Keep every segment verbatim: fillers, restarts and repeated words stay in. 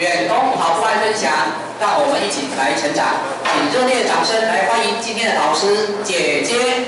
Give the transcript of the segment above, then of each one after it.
远东跑出来分享，让我们一起来成长。请热烈的掌声来欢迎今天的导师姐姐。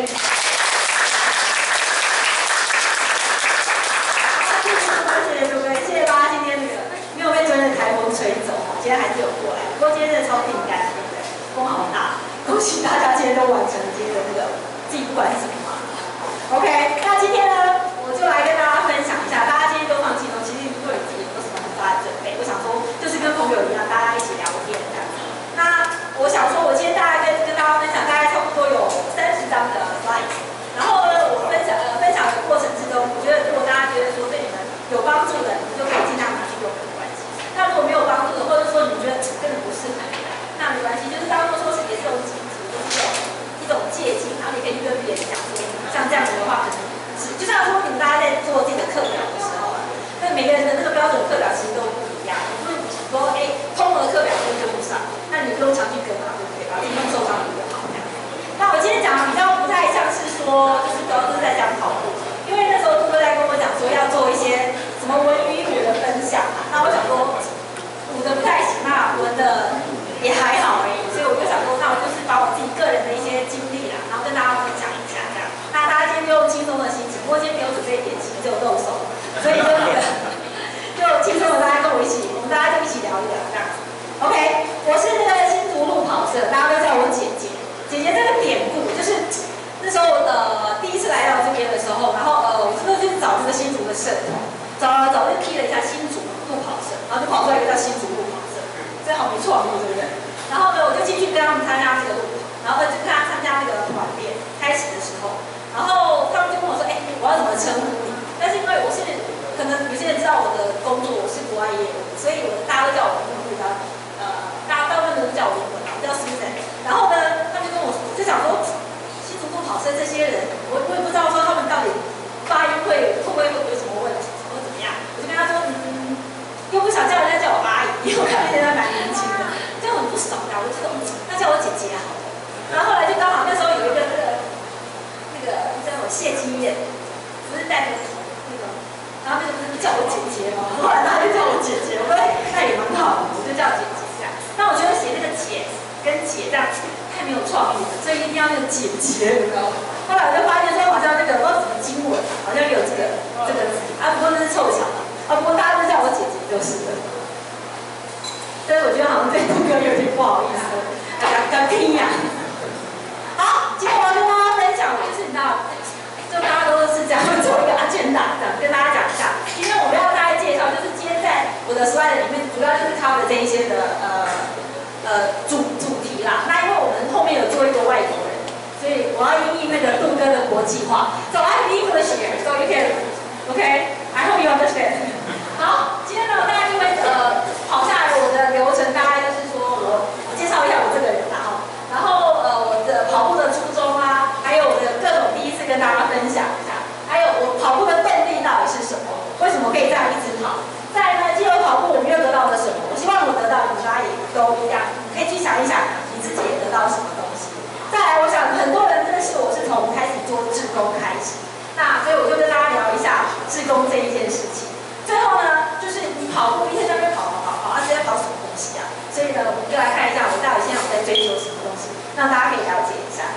谢谢诸位，谢谢大家今天那个没有被昨天的台风吹走，今天还是有过来。不过今天真的超挺干，对不对？风好大，恭喜大家今天都完成了今天的那个自己不管是什么嘛。OK， 那今天呢，我就来跟大家分享一下，大家今天都放轻松，其实对你自己有什么很大的准备？我想说，就是跟朋友一样，大家一起聊天这样子。那我想说，我今天大概跟跟大家分享，大概差不多有三十张的 slides。然后呢，我分享呃分享的过程之中，我觉得如果大家觉得说对你们有帮助的，你们就可以尽量拿去用，没关系。那如果没有帮助的，或者说你们觉得根本不适合，那没关系，就是当做说是也是一种警惕，就是一种借鉴，然后你可以跟别人讲说，像这样子的话，可能是就像说你们大家在做自己的课表的时候，那每个人的那个标准课表其实都不一样。如果你想说，哎，通额课表都跟不上，那你不用常去跟嘛，对不对？把自己弄受伤比较好。那我今天讲的比较不太像是说，就是主要就是在讲跑步，因为那时候杜哥在跟我讲说要做一些什么文与武的分享嘛，那我想说武的不太行，那文的也还好而已，所以我就想说，那我就是把我自己个人的一些经历啦，然后跟大家分享一下这样。那大家今天就用轻松的心情，不过今天没有准备点心，只有肉手，所以就那个就轻松的大家跟我一起，我们大家就一起聊一聊这样子。OK， 我是那个新竹路跑社，大家都叫我姐姐。姐姐这个典故就是那时候呃第一次来到这边的时候，然后呃我那时候就找这个新竹的社团，找了找就 key 了一下新竹路跑社，然后就跑出来一个叫新竹路跑社，这好没创意对不对？然后呢我就进去跟他们参加这个路跑，然后就跟他参加那个团练开始的时候，然后他们就问我说，哎、欸，我要怎么称呼你？但是因为我是可能有些人知道我的工作我是国外业务，所以我大家都叫我英文比较呃大家大部分都叫我英文，我叫 Susan， 然后呢。就想说，新竹路跑社这些人，我我也不知道说他们到底发音会会不会有什么问题，或怎么样。我就跟他说，嗯，又不想叫人家叫我阿姨，因为我看起来蛮年轻的，这样很不爽的。我就说，那叫我姐姐好了。然后后来就刚好那时候有一个那个那个叫我谢金燕，不是戴着头那个，然后那个不是叫我姐姐吗？后来他就叫我姐姐，我说那也蛮好的，我就叫姐姐这样。那我觉得写那个姐跟姐这样子。太没有创意了，所以一定要那个姐姐，你知道吗？后来我就发现说，好像那个不知道什么经文，好像有这个这个字啊，不过那是凑巧啊，不过大家都叫我姐姐就是了。但是我觉得好像对杜哥有点不好意思，刚刚听呀。好，今天我要跟大家分享，就是你知道，就大家都是这样做一个agenda，这样跟大家讲一下。今天我们要大概介绍，就是今天在我的 slide 里面，主要就是 cover 这一些的呃。呃，主主题啦。那因为我们后面有做一个外国人，所以我要因应那个杜哥的国际化。So I have English here, so you can, okay? I hope you understand. 好，今天呢，大家就会呃跑下来我的流程，大概就是说我我介绍一下我这个人啦哈，然后呃我的跑步的初衷啊，还有我的各种第一次跟大家分享一下，还有我跑步的动力到底是什么，为什么可以这样一直跑。再来呢，既有跑步，我们又得到了什么？我希望我得到，你们大家也都一样，可以去想一想，你自己也得到什么东西。再来，我想很多人认识我是从开始做志工开始，那所以我就跟大家聊一下志工这一件事情。最后呢，就是你跑步一天在那边跑跑跑跑，啊，是在跑什么东西啊？所以呢，我们就来看一下我到底现在我在追求什么东西，让大家可以了解一下。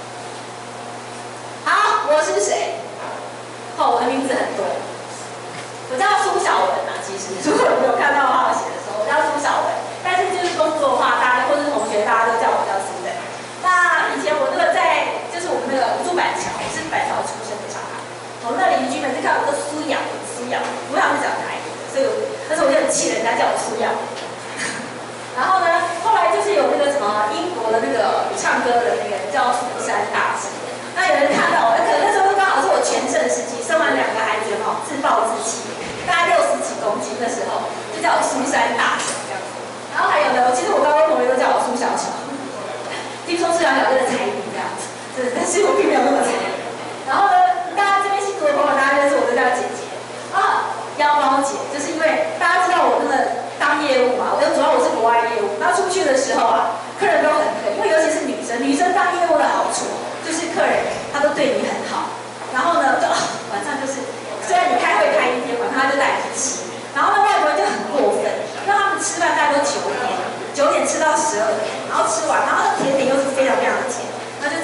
好，我是谁？哦，我的名字很多。我叫苏小文啊，其实如果有没有看到他写的时候，我叫苏小文。但是就是工作的话，大家或是同学，大家都叫我叫苏的。那以前我那个在，就是我们那个住板桥，我是板桥出生的小孩。我那邻居们就看我说苏瑶，苏瑶，不知道是讲哪一个，所以我那时候我就很气人家叫我苏瑶。然后呢，后来就是有那个什么英国的那个唱歌的那个叫苏珊大师。那有人看到我，可能那时候刚好是我全盛时期，生完两个孩子嘛，自暴自弃，大概六十几公斤的时候，就叫我苏珊大神这样子。然后还有呢，其实我高中同学都叫我苏小巧，听说苏小巧真的才艺这样子，是，但是我并没有那么才艺。然后呢，大家这边新竹的朋友，大家认识我都叫姐姐啊，腰包姐，就是因为大家知道我那个当业务嘛，我主要我是国外业务，那出去的时候啊，客人都很疼，因为尤其是女生，女生当业务的好处。就是客人他都对你很好，然后呢就、哦、晚上就是虽然你开会开一天，晚上他就带你去吃，然后那外国人就很过分，让他们吃饭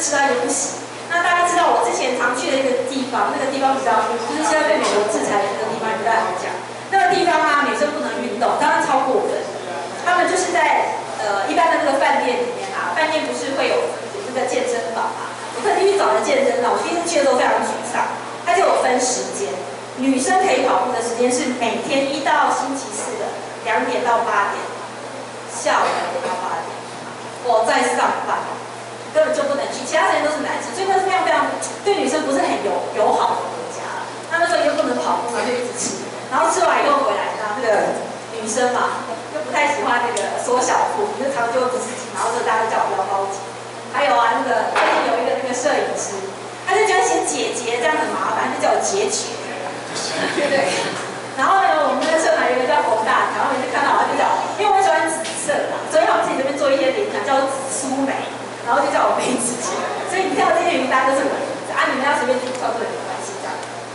吃到一个不行。那大家知道我之前常去的一个地方，那个地方比较就是现在被美国制裁的那个地方，跟大家讲，那个地方啊，女生不能运动，当然超过分。他们就是在呃一般的那个饭店里面啊，饭店不是会有有那个健身房嘛？我特地去找了健身房，我第一次去的时候非常沮丧，它就有分时间，女生可以跑步的时间是每天一到星期四的两点到八点，下午两点到八点，我在上班。根本就不能去，其他时间都是男生，所以那是非常非常对女生不是很友友好的国家。那那时候又不能跑步，就一直吃，然后吃完以后回来，然后那个女生嘛，又不太喜欢那个缩小裤，就常常就会不自己，然后就大家都叫我不要包紧。还有啊，那个最近有一个那个摄影师，他就觉得写姐姐这样很麻烦，他就叫我姐姐，对不对？然后呢，我们那个社团有一个叫冯大条，然后每次看到我就叫，因为我喜欢紫色嘛，所以他们自己这边做一些联想，叫紫苏梅。然后就叫我梅子姐，所以你看到这些名单都是我的名字啊，你们要随便自己创作也没关系，这样。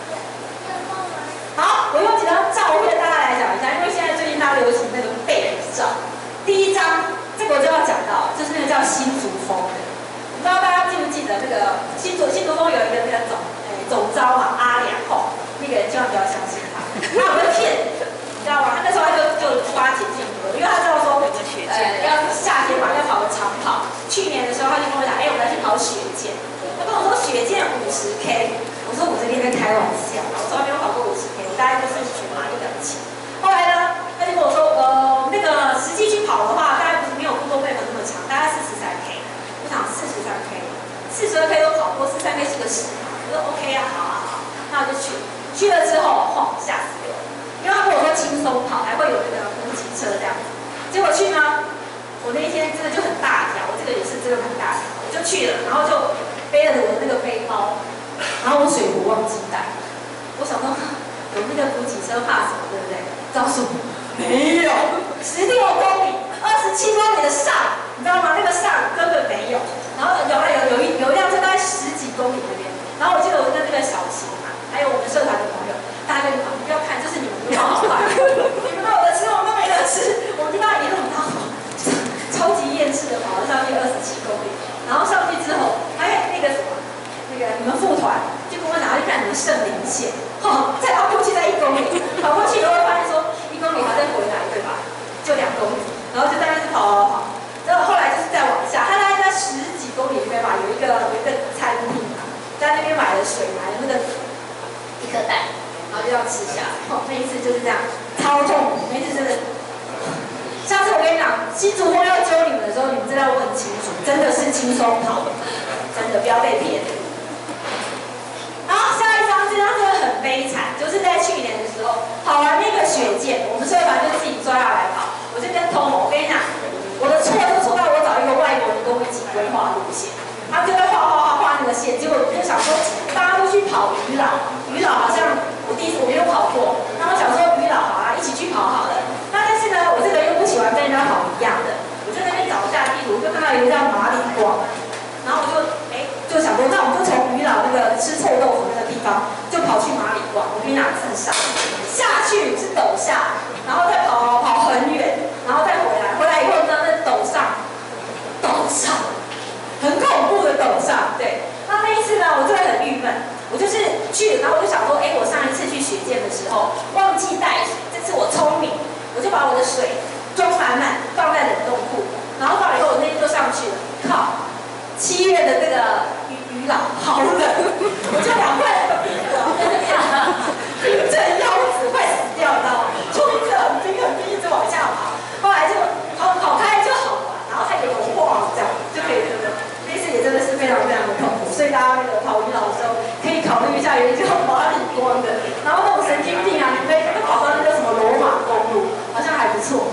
好，我用几张照片大家来讲一下，因为现在最近大家流行那个背影照。第一张，这个我就要讲到，就是那个叫新竹风的，不知道大家记不记得那个新竹新竹风有一个那个总诶总招嘛，阿良吼，那个人千万不要相信他，他有个骗，你知道吗？他那时候他就就发起进步，因为他知道说，呃，要夏天嘛，要跑个长跑。去年的时候，他就跟我讲，哎、欸，我们要去跑雪见。他跟我说雪见五十 K， 我说我这边在开玩笑，我从来没有跑过五十 K， 我大概就是全马一两千。后来呢，他就跟我说，呃，那个实际去跑的话，大概不是没有工作配合那么长，大概四十三 K。我想四十三 K， 四十二 K 都跑过，四十三 K 是个十嘛，我说 OK 啊，好啊好，那我就去。去了之后，吼，吓死我了，因为他跟我说轻松跑，还会有那个补给车这样子。结果去呢？我那一天真的就很大条，我这个也是真的很大条，我就去了，然后就背了我的那个背包，然后我水壶忘记带，我想说有那个补给车怕什么，对不对？告诉我没有，十六公里，二十七公里的上，你知道吗？那个上根本没有，然后有有有一有一辆车大概十几公里那边，然后我记得我跟那个小琴嘛，还有我们社团的朋友，大家就跑，你不要看，这是你们跑好快，你们都有的吃，我们都没得吃，我们地方也很大。超级厌世的跑到上面二十七公里，然后上去之后，哎，那个什么，那个你们副团就跟我讲要去看你们圣林线，哈，再跑过去再一公里，跑过去以后发现说一公里还在回来，对吧？就两公里，然后就大概是跑跑跑，然后后来就是再往下，他大概在十几公里里面吧，有一个有一个餐厅嘛，在那边买了水，买了那个一颗蛋，然后就要吃下来，哦，那一次就是这样，超痛苦，那一次真的。下次我跟你讲，新竹风要揪你们的时候，你们真的要问清楚，真的是轻松跑，真的不要被骗。好，下一张，这张真的很悲惨，就是在去年的时候跑完那个雪见，我们社团就自己抓下来跑，我就跟通我跟你讲，我的错就错到我找一个外国人跟我一起规划路线，他们就在画画画画那个线，结果我就想说，大家都去跑渔老，渔老好像我第一次我没有跑过，那我想说渔老好啊，一起去跑好了。那但是呢，我这个又不喜欢跟人家跑一样的，我就在那边找一下地图，就看到有一个叫马里光，然后我就哎就想说，那我们就从渔老那个吃臭豆腐那个地方，就跑去马里光，我跟你讲自杀，下去是陡下，然后再跑跑很远，然后再回来，回来以后呢，那陡上，陡上，很恐怖的陡上，对。那那一次呢，我真的很郁闷，我就是去，然后我就想说，哎，我上一次去雪见的时候忘记带水，这次我聪明。我就把我的水装满满，放在冷冻库，然后到了以后，我那天就上去了。靠，七月的这个渔渔老好冷，我就两块冰在那边冰镇腰子，快死掉，你知道吗？就一直很冰很冰，一直往下跑。后来就跑跑开就好了，然后它也融化，这样就可以，对不对？那次也真的是非常非常的痛苦，所以大家那个跑渔老的时候，可以考虑一下有一个叫马里光的，然后那种神经病啊，你会会跑到那个什么罗马公路。好像还不错。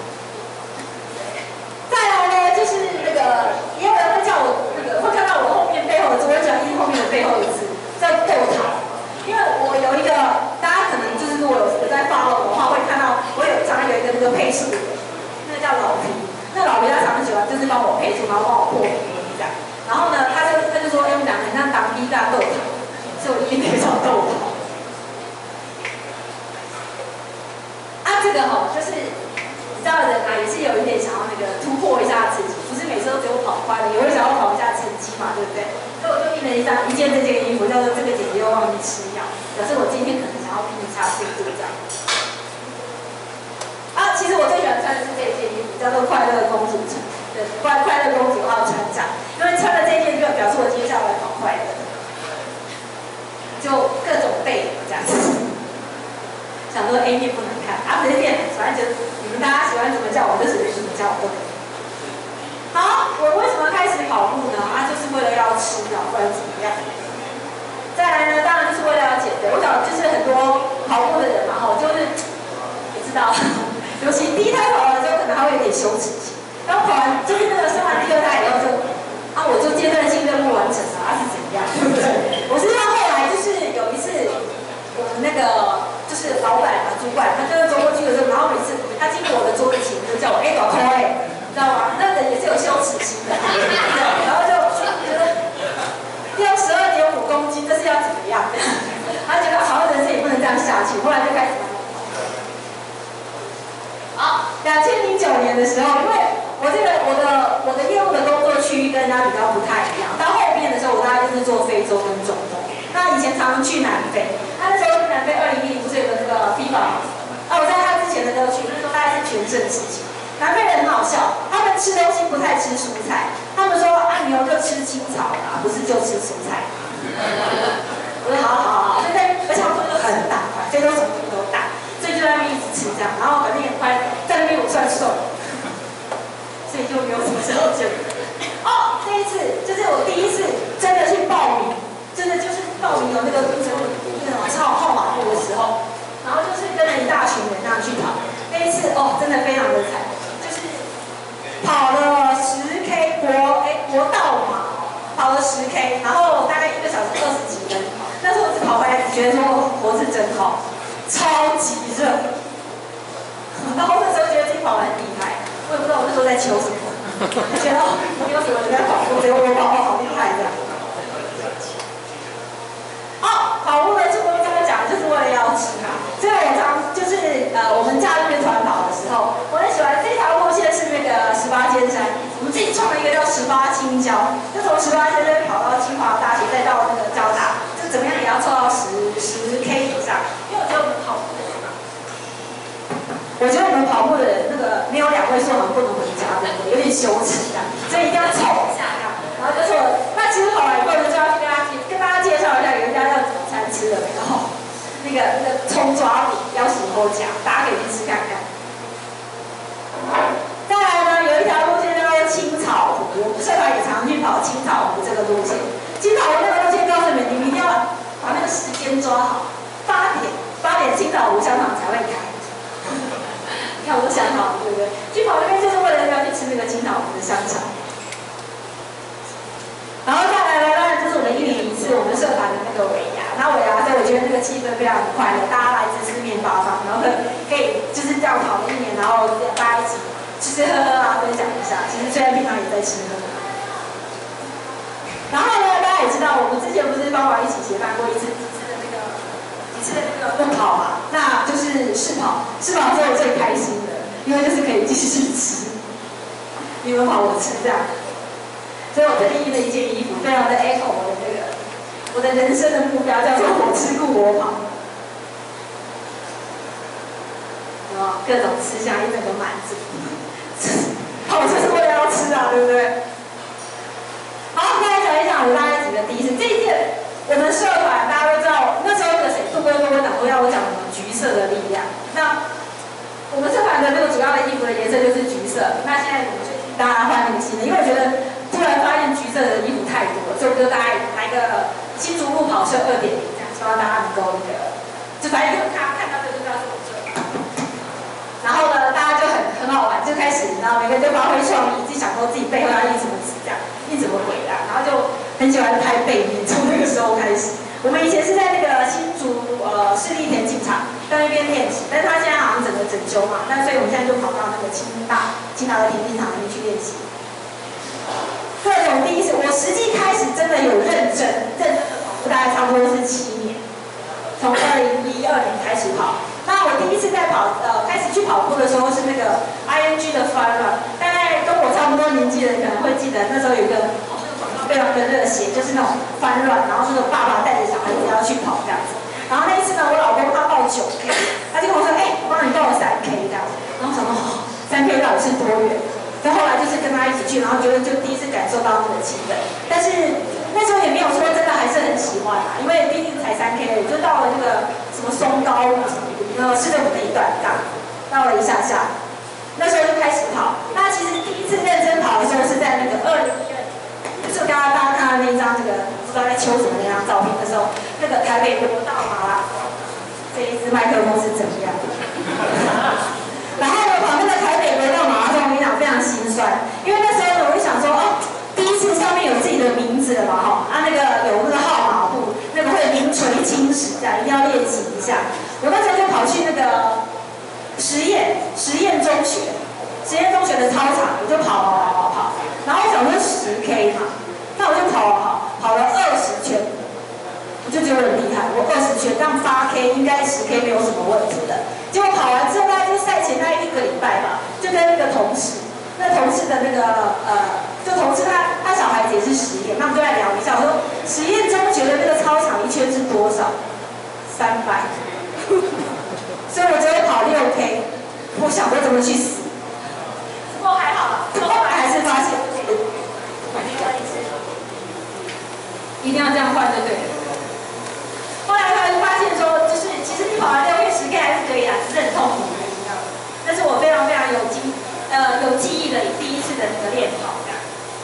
再来呢，就是那个也有人会叫我那个会看到我后面背后的字，我很喜欢印后面的背后的字，叫豆桃。因为我有一个，大家可能就是如果有有在 follow 我的话，会看到我有常常有一个那个配速的，那个叫老皮。那老皮他常常喜欢就是帮我配速，然后帮我破题这样。然后呢，他就他就说，哎、欸，我们两个很像当逼大豆桃，所以我一定可以叫豆桃。这个哈、哦，就是你知道人啊，也是有一点想要那个突破一下自己，不是每次都只有跑快的，也会想要跑一下成绩嘛，对不对？所以我就印了一张一件这件衣服，叫做这个姐姐又忘记吃药，表示我今天可能想要拼插速度这样。啊，其实我最喜欢穿的是这件衣服，叫做快乐公主穿，对，快快乐公主号船长，因为穿了这件就表示我接下来好快乐，就各种背这样子。想说 A 面不能看，啊，随便，反正就你们大家喜欢怎么叫我就随便怎么叫我都可以。好，我为什么开始跑步呢？啊，就是为了要吃啊，不然怎么样？再来呢，当然就是为了要减肥。我想就是很多跑步的人嘛，哈，就是也知道，尤其第一胎跑完之后，可能还会有点羞耻心。然后跑完就是那个生完第二胎以后就，啊，我就阶段性任务完成了，啊是怎样，对不对？我是到后来就是有一次，我们那个就是老板嘛，主管，他就是走过去的时候，然后每次他经过我的桌子前，就叫我哎，老头哎。知道吗？那人也是有羞耻心的，然后就觉得掉十二点五公斤，这是要怎么样？他觉得好像人生也不能这样下去，后来就开始慢慢跑。好，两千零九年的时候，因为我这个我的我的业务的工作区域跟人家比较不太一样，到后面的时候，我大概就是做非洲跟中东。那以前常常去南非，那那时候去南非二零一零不是有个那个 FIFA 吗？啊，我在他之前的时候去，那时候大概是全盛时期。南非人很好笑，他们吃东西不太吃蔬菜，他们说啊牛就吃青草啊，不是就吃蔬菜。我说好好好，所以在而且他们都很大块，非洲什么都大，所以就在那边一直吃这样，然后反正也快在那边我算瘦，所以就没有什么时候减。哦，那一次就是我第一次真的去报名，真的就是报名有那个真的那种超号码布的时候，然后就是跟了一大群人那样去跑，那一次哦真的非常的惨。跑了十 K 国哎国道嘛，跑了十 K， 然后大概一个小时二十几分。那时候我只跑回来，只觉得说活是真好，超级热。然后那时候觉得自己跑得很厉害，我也不知道我那时候在求什么，觉得哦没有什么人在跑步，结果我跑步好厉害这样。哦，跑步的这么这么讲，就是为了要吃嘛。所以我常就是呃我们假日团跑的时候，我很喜欢这条路线是那个十八尖山，我们自己创了一个叫十八青椒，就从十八尖山跑到清华大学，再到那个交大，就怎么样也要凑到十十 K 以上。因为我觉得我们跑步的人，我觉得我们跑步的人那个没有两位数好像不能回家，对不对？有点羞耻的，所以一定要凑一下这样。然后就说，那其实跑完以后呢，就要去跟大家跟大家介绍一下，有一家叫早餐吃的，然后那个那个葱抓饼要什么夹，大家可以去吃看看。再来呢，有一条路线叫做青草湖，我们社团也常去跑青草湖这个路线。青草湖那个路线告诉你们，你们一定要把那个时间抓好，八点八点青草湖香肠才会开。你看我都想好了，对不对？去跑那边就是为了要去吃那个青草湖的香肠。然后再来呢，当然就是我们一年一次我们社团的那个尾牙，那尾牙所以我觉得那个气氛非常快乐，大家来自四面八方，然后可以就是这样跑了一年，然后大家一起吃吃喝喝啊，分享一下。其实虽然平常也在吃喝。然后呢，大家也知道，我们之前不是帮忙一起协办过一次几次的那个几次的那个路跑嘛，那就是试跑，试跑之后最开心的，因为就是可以继续吃，你们跑我吃这样。所以我特地印了一件衣服，非常的 echo 我的那个我的人生的目标，叫做我吃故我跑。哦，各种吃相一整个满足。跑就是为了要吃啊，对不对？好，再来讲一讲我大概几个第一次。这一届我们社团大家都知道，那时候的谁杜哥跟我讲说要我讲什么橘色的力量。那我们社团的那个主要的衣服的颜色就是橘色。那现在我们最近大家换那个新的，因为我觉得突然发现橘色的衣服太多了，所以我就大概来个新竹路跑社二点零这样，希望大家能够那个，就反正就看看到这就知道是我社团。然后呢，大家就很很好玩，就开始，然后每个人就发挥创意，自己想说自己背后要印什么字，这样印什么鬼啦，然后就很喜欢拍背面。从那个时候开始，我们以前是在那个新竹呃市立田径场在那边练习，但是他现在好像整个整修嘛，那所以我们现在就跑到那个清大清大的田径场那边去练习。各种第一次，我实际开始真的有认真认真的跑步，大概差不多是七年，从二零一二年开始跑。那我第一次在跑，呃，开始去跑步的时候是那个 I N G 的 Fun Run， 大概跟我差不多年纪的人可能会记得，那时候有一个好像非常的热血，就是那种翻乱，然后那个爸爸带着小孩子要去跑这样子。然后那一次呢，我老公他报九 K， 他就跟我说，哎、欸，我帮你报了三 K 这样子。然后我想说，三 K 到底是多远？然后后来就是跟他一起去，然后觉得就第一次感受到那个气氛。但是那时候也没有说真的还是很喜欢啦，因为毕竟才三 K， 就到了那个什么松高呃市政府的一段这样，到了一下下，那时候就开始跑。那其实第一次认真跑的时候是在那个二零一二。就是刚刚大家看到那一张这个不知道在秋什么那张照片的时候，那个台北国道马拉松，这一支麦克风是怎么样的？然后我跑那个台北国道马拉松，我跟你讲非常心酸，因为那时候呢，我就想说，哦，第一次上面有自己的名字了嘛，哈，啊那个有那个号码布，那个会名垂青史，这样一定要练习一下。我那时候就跑去那个实验实验中学。实验中学的操场，我就跑跑跑跑跑，然后我想说十 K 嘛，那我就跑跑跑了二十圈，我就觉得很厉害，我二十圈这样八 K 应该十 K 没有什么问题的。结果跑完之后，大概就赛前大概一个礼拜吧，就跟那个同事，那同事的那个呃，就同事他他小孩子也是实验，那我们就来聊一下，我说实验中学的那个操场一圈是多少？三百，所以我只有跑六 K， 我想说怎么去死。不过还好啦，我后来还是发现，一定要这样换就对了。后来他就发现说，就是其实你跑完六 K、十 K 还是可以啦，只是很痛苦的，你知道吗？那是我非常非常有记呃有记忆的第一次的那个练跑这样。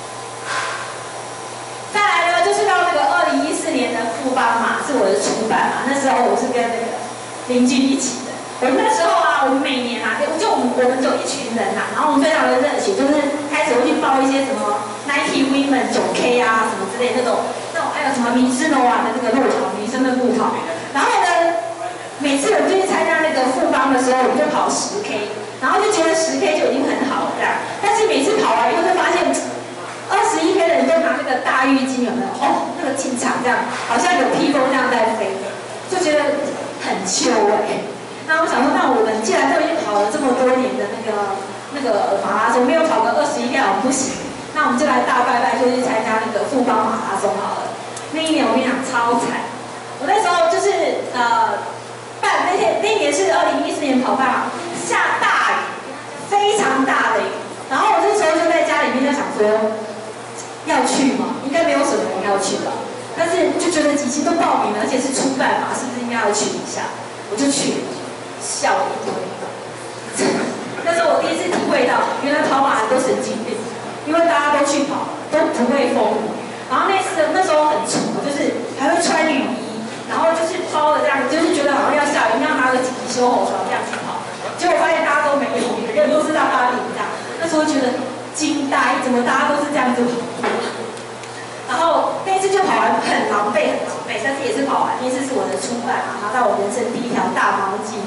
再来呢，就是到那个二零一四年的富邦马是我的初班嘛，那时候我是跟那个邻居一起的。我们那时候啊，我们每年啊，就就我们我们就一群人呐、啊，然后我们非常的热血，就是开始会去报一些什么 Nike Women 九 K 啊什么之类那种那种，还有什么米芝诺啊的那个路跑，女生的路跑。然后呢，每次我们就去参加那个富邦的时候，我们就跑十 K， 然后就觉得十 K 就已经很好了这样。但是每次跑完以后，就发现二十一 K 的人都拿那个大浴巾，有没有？哦，那个进场这样，好像有披风这样在飞，就觉得很秋哎、欸。那我想说，那我们既然都已经跑了这么多年的那个那个马拉松，没有跑个二十一 K 好像不行。那我们就来大拜拜，就去参加那个富邦马拉松好了。那一年我跟你讲超惨，我那时候就是呃办那天那一年是二零一四年跑半马，下大雨，非常大的雨。然后我那时候就在家里面在想说，要去吗？应该没有什么人要去吧。但是就觉得几期都报名了，而且是初半马，是不是应该要去一下？我就去了。笑了一堆，那是我第一次体会到，原来跑马人都神经病，因为大家都去跑，都不会风雨。然后那次那时候很穷，就是还会穿雨衣，然后就是包的这样，就是觉得好像要下雨，要拿个紧急修喉勺这样去跑。结果发现大家都没有，每个人都是让他领这样。那时候觉得惊呆，怎么大家都是这样子跑？然后那一次就跑完很狼狈，很狼狈，但是也是跑完。那次是我的初半嘛，拿到我人生第一条大毛巾。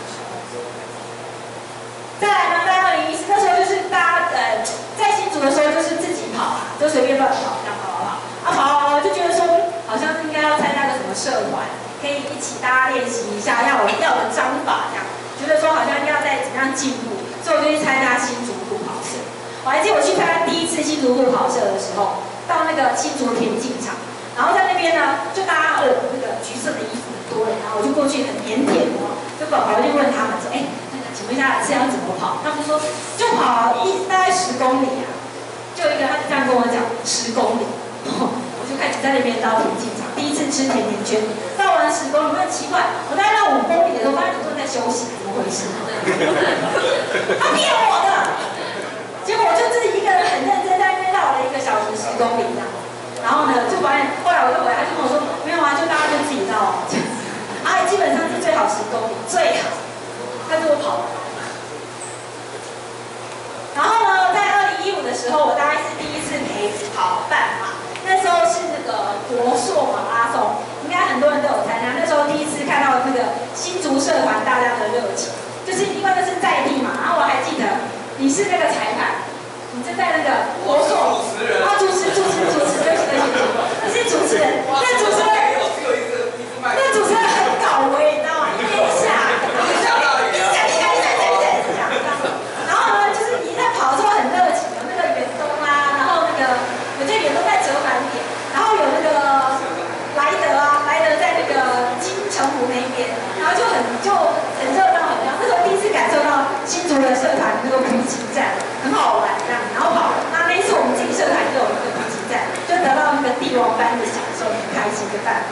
再来呢，在二零一四那时候就是大家呃在新竹的时候就是自己跑啊，就随便乱跑，这样跑跑跑，啊跑跑跑就觉得说好像是应该要参加个什么社团，可以一起大家练习一下要要的章法这样，觉得说好像要再怎么样进步，所以我就去参加新竹路跑社。我还记得我去参加第一次新竹路跑社的时候，到那个新竹田径场，然后在那边呢就大家哦那个橘色的衣服很多人，然后我就过去很腼腆的，就跑跑去问他们说，哎。请问一下是要怎么跑？他们说就跑一大概十公里啊，就一个他就这样跟我讲十公里，我就开始在那边到田径场，第一次吃甜甜圈，到完十公里，我很奇怪，我大概到五公里的时候，发现很多人在休息，怎么回事？他骗我的，结果我就自己一个人很认真在那边绕了一个小时十公里这样，然后呢就发现后来我就回来，他就跟我说没有啊，就大家就自己绕这样子，啊基本上是最好十公里最好。但是我跑完，然后呢，在二零一五的时候，我大概是第一次陪跑半马，那时候是那个国硕马拉松，应该很多人都有参加。那时候第一次看到那个新竹社团大家的热情，就是因为那是在地嘛。然后我还记得你是那个裁判，你是在那个国硕，啊主持主持主持对不起对不起，你是主持人，那主持人，那主持人很搞威，你知道吗？一边下。我这脸都在折返的社团那个补给站，很好玩这样，然后跑。那那一次我们自己社团就有一个补给站，就得到那个帝王般的享受，很开心的办法。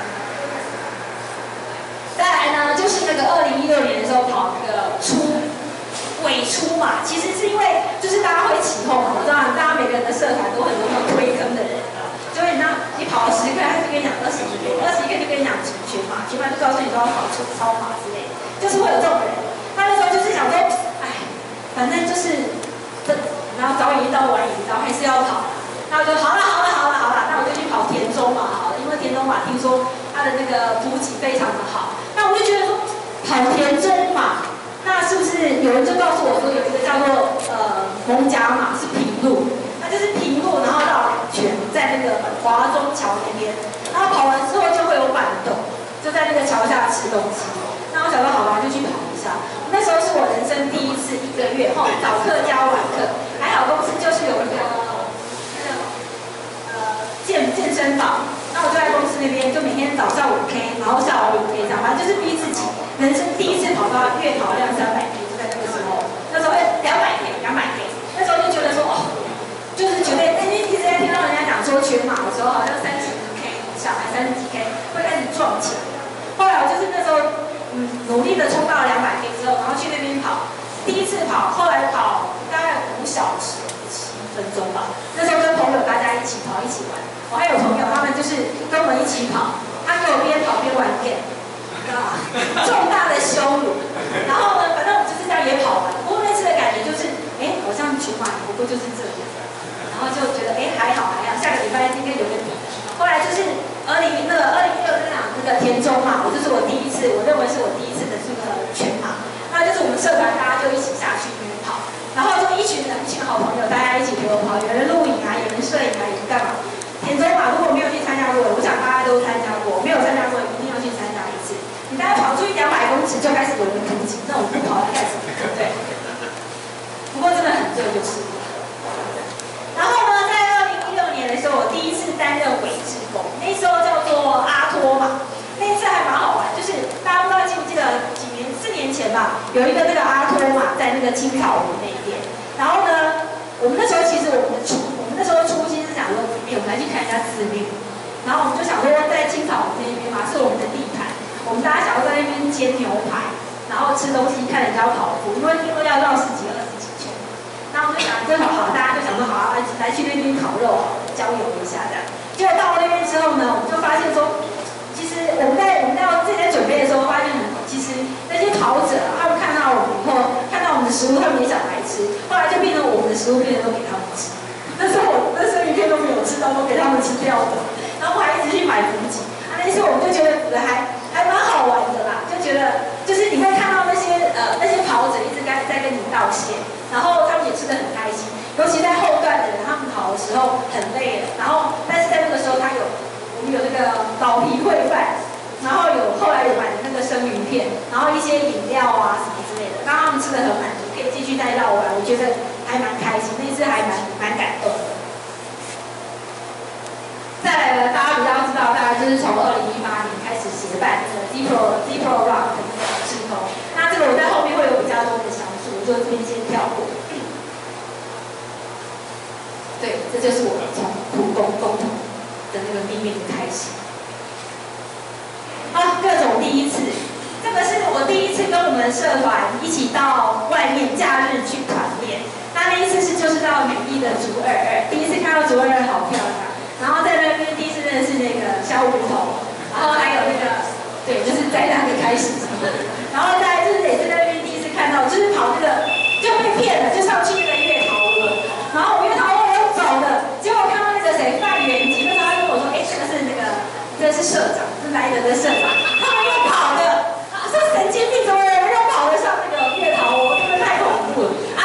再来呢，就是那个二零一六年的时候跑那个出尾出嘛，其实是因为就是大家会起哄嘛，当然大家每个人的社团都很多那种推坑的人啊，就会你那你跑了十 K， 他就跟你讲二十一 K， 二十一 K 就跟你讲全马，全马就告诉你说要跑出超马之类的，就是会有这种人。他那时候就是想说，哎，反正就是这，然后早已一刀晚已一刀，还是要跑。那我就好了好了好了好了，那我就去跑田中马好了，因为田中马听说它的那个补给非常的好，那我就觉得说跑田中马。那是不是有人就告诉我说有一个叫做呃蒙甲马是平路，那就是平路，然后到两泉，在那个华中桥那边，然后跑完之后就会有板凳，就在那个桥下吃东西。那我想说好吧，就去跑一下。那时候是我人生第一次一个月后早课加晚课，还好公司就是有一个那个呃健健身房，那我就在公司那边就每天早上五 K， 然后下午五 K 这样，反正就是逼自己。人生第一次跑到月跑量三百 K， 就在那个时候，那时候哎两百 K， 两百 K， 那时候就觉得说哦，就是觉得哎，因为一直在听到人家讲说全马的时候好像三十 K 小孩三十几 K 会开始撞墙，后来我就是那时候嗯努力的冲到了两百 K 之后，然后去那边跑，第一次跑，后来跑大概五小时七分钟吧，那时候跟朋友大家一起跑一起玩，我还有朋友他们就是跟我们一起跑，他给我边跑边玩 game。啊，重大的羞辱。然后呢，反正我就是这样也跑完。不过那次的感觉就是，哎，好像全马不过就是这样。然后就觉得，哎，还好还好，下个礼拜应该有点比。后来就是二零那个二零一六那场那个田中马，我就是我第一次，我认为是我第一次的这个全马。那就是我们社团大家就一起下去那边跑，然后就一群人一群好朋友，大家一起陪我跑，有人录影啊，有人摄影啊，有人干嘛？田中马如果没有去参加过，我想大家都参加过，没有参加过一定要去参加一次。你大概跑出一两百公尺就开始有人补给，那我不跑来干什么？对不对？不过真的很热就是。然后呢，在二零一六年的时候，我第一次担任伪志工，那时候叫做阿托嘛，那一次还蛮好玩，就是大家不知道记不记得几年四年前吧，有一个那个阿托嘛，在那个青草湖那边。然后呢，我们那时候其实我们的初，我们那时候初心是想说，哎，我们来去看一下自律。然后我们就想说，在青草湖那边嘛，是我们的地盘。我们大家想要在那边煎牛排，然后吃东西，看人家跑步，因为因为要绕十几、二十几圈。那我们就想，正好好，大家就想说好，来来去那边烤肉好，交流一下这样。结果到了那边之后呢，我们就发现说，其实我们在我们要自己在准备的时候，发现很，其实那些跑者他们看到我们以后，看到我们的食物，他们也想来吃。后来就变成我们的食物变成都给他们吃。那时候我那生鱼片都没有吃到，都给他们吃掉的。然后我还一直去买补给。啊，那次我们就觉得还。还蛮好玩的啦，就觉得就是你会看到那些呃那些跑者一直在在跟你道谢，然后他们也吃得很开心，尤其在后段的人，他们跑的时候很累了，然后但是在那个时候他有我们有那个老皮烩饭，然后有后来有买的那个生鱼片，然后一些饮料啊什么之类的，让他们吃得很满足，可以继续再绕玩，我觉得还蛮开心，那次还蛮蛮感动的。再来呢，大家比较知道，大概就是从二零一八年开始协办那个 Zipro Zipro Run 的那个志工。那这个我在后面会有比较多的详述，我就这边先跳过。对，这就是我从普工工头的那个命运开始。啊，各种第一次，这个是我第一次跟我们社团一起到外面假日去团练。那那一次是就是到美丽的竹二二，第一次看到竹二二好漂亮。然后在那边第一次认识那个小五头，然后还有那个，对，就是在那个开始，然后再就是也是在那边第一次看到，就是跑那个就被骗了，就上去那个月桃窝，然后我月桃窝我又走了，结果看到那个谁范元吉，那时候他跟我说，哎，这个是那个这个是社长，是来人的社长，他们又跑了，说神经病，怎么有人又跑得上那个月桃窝，真的太恐怖了。啊，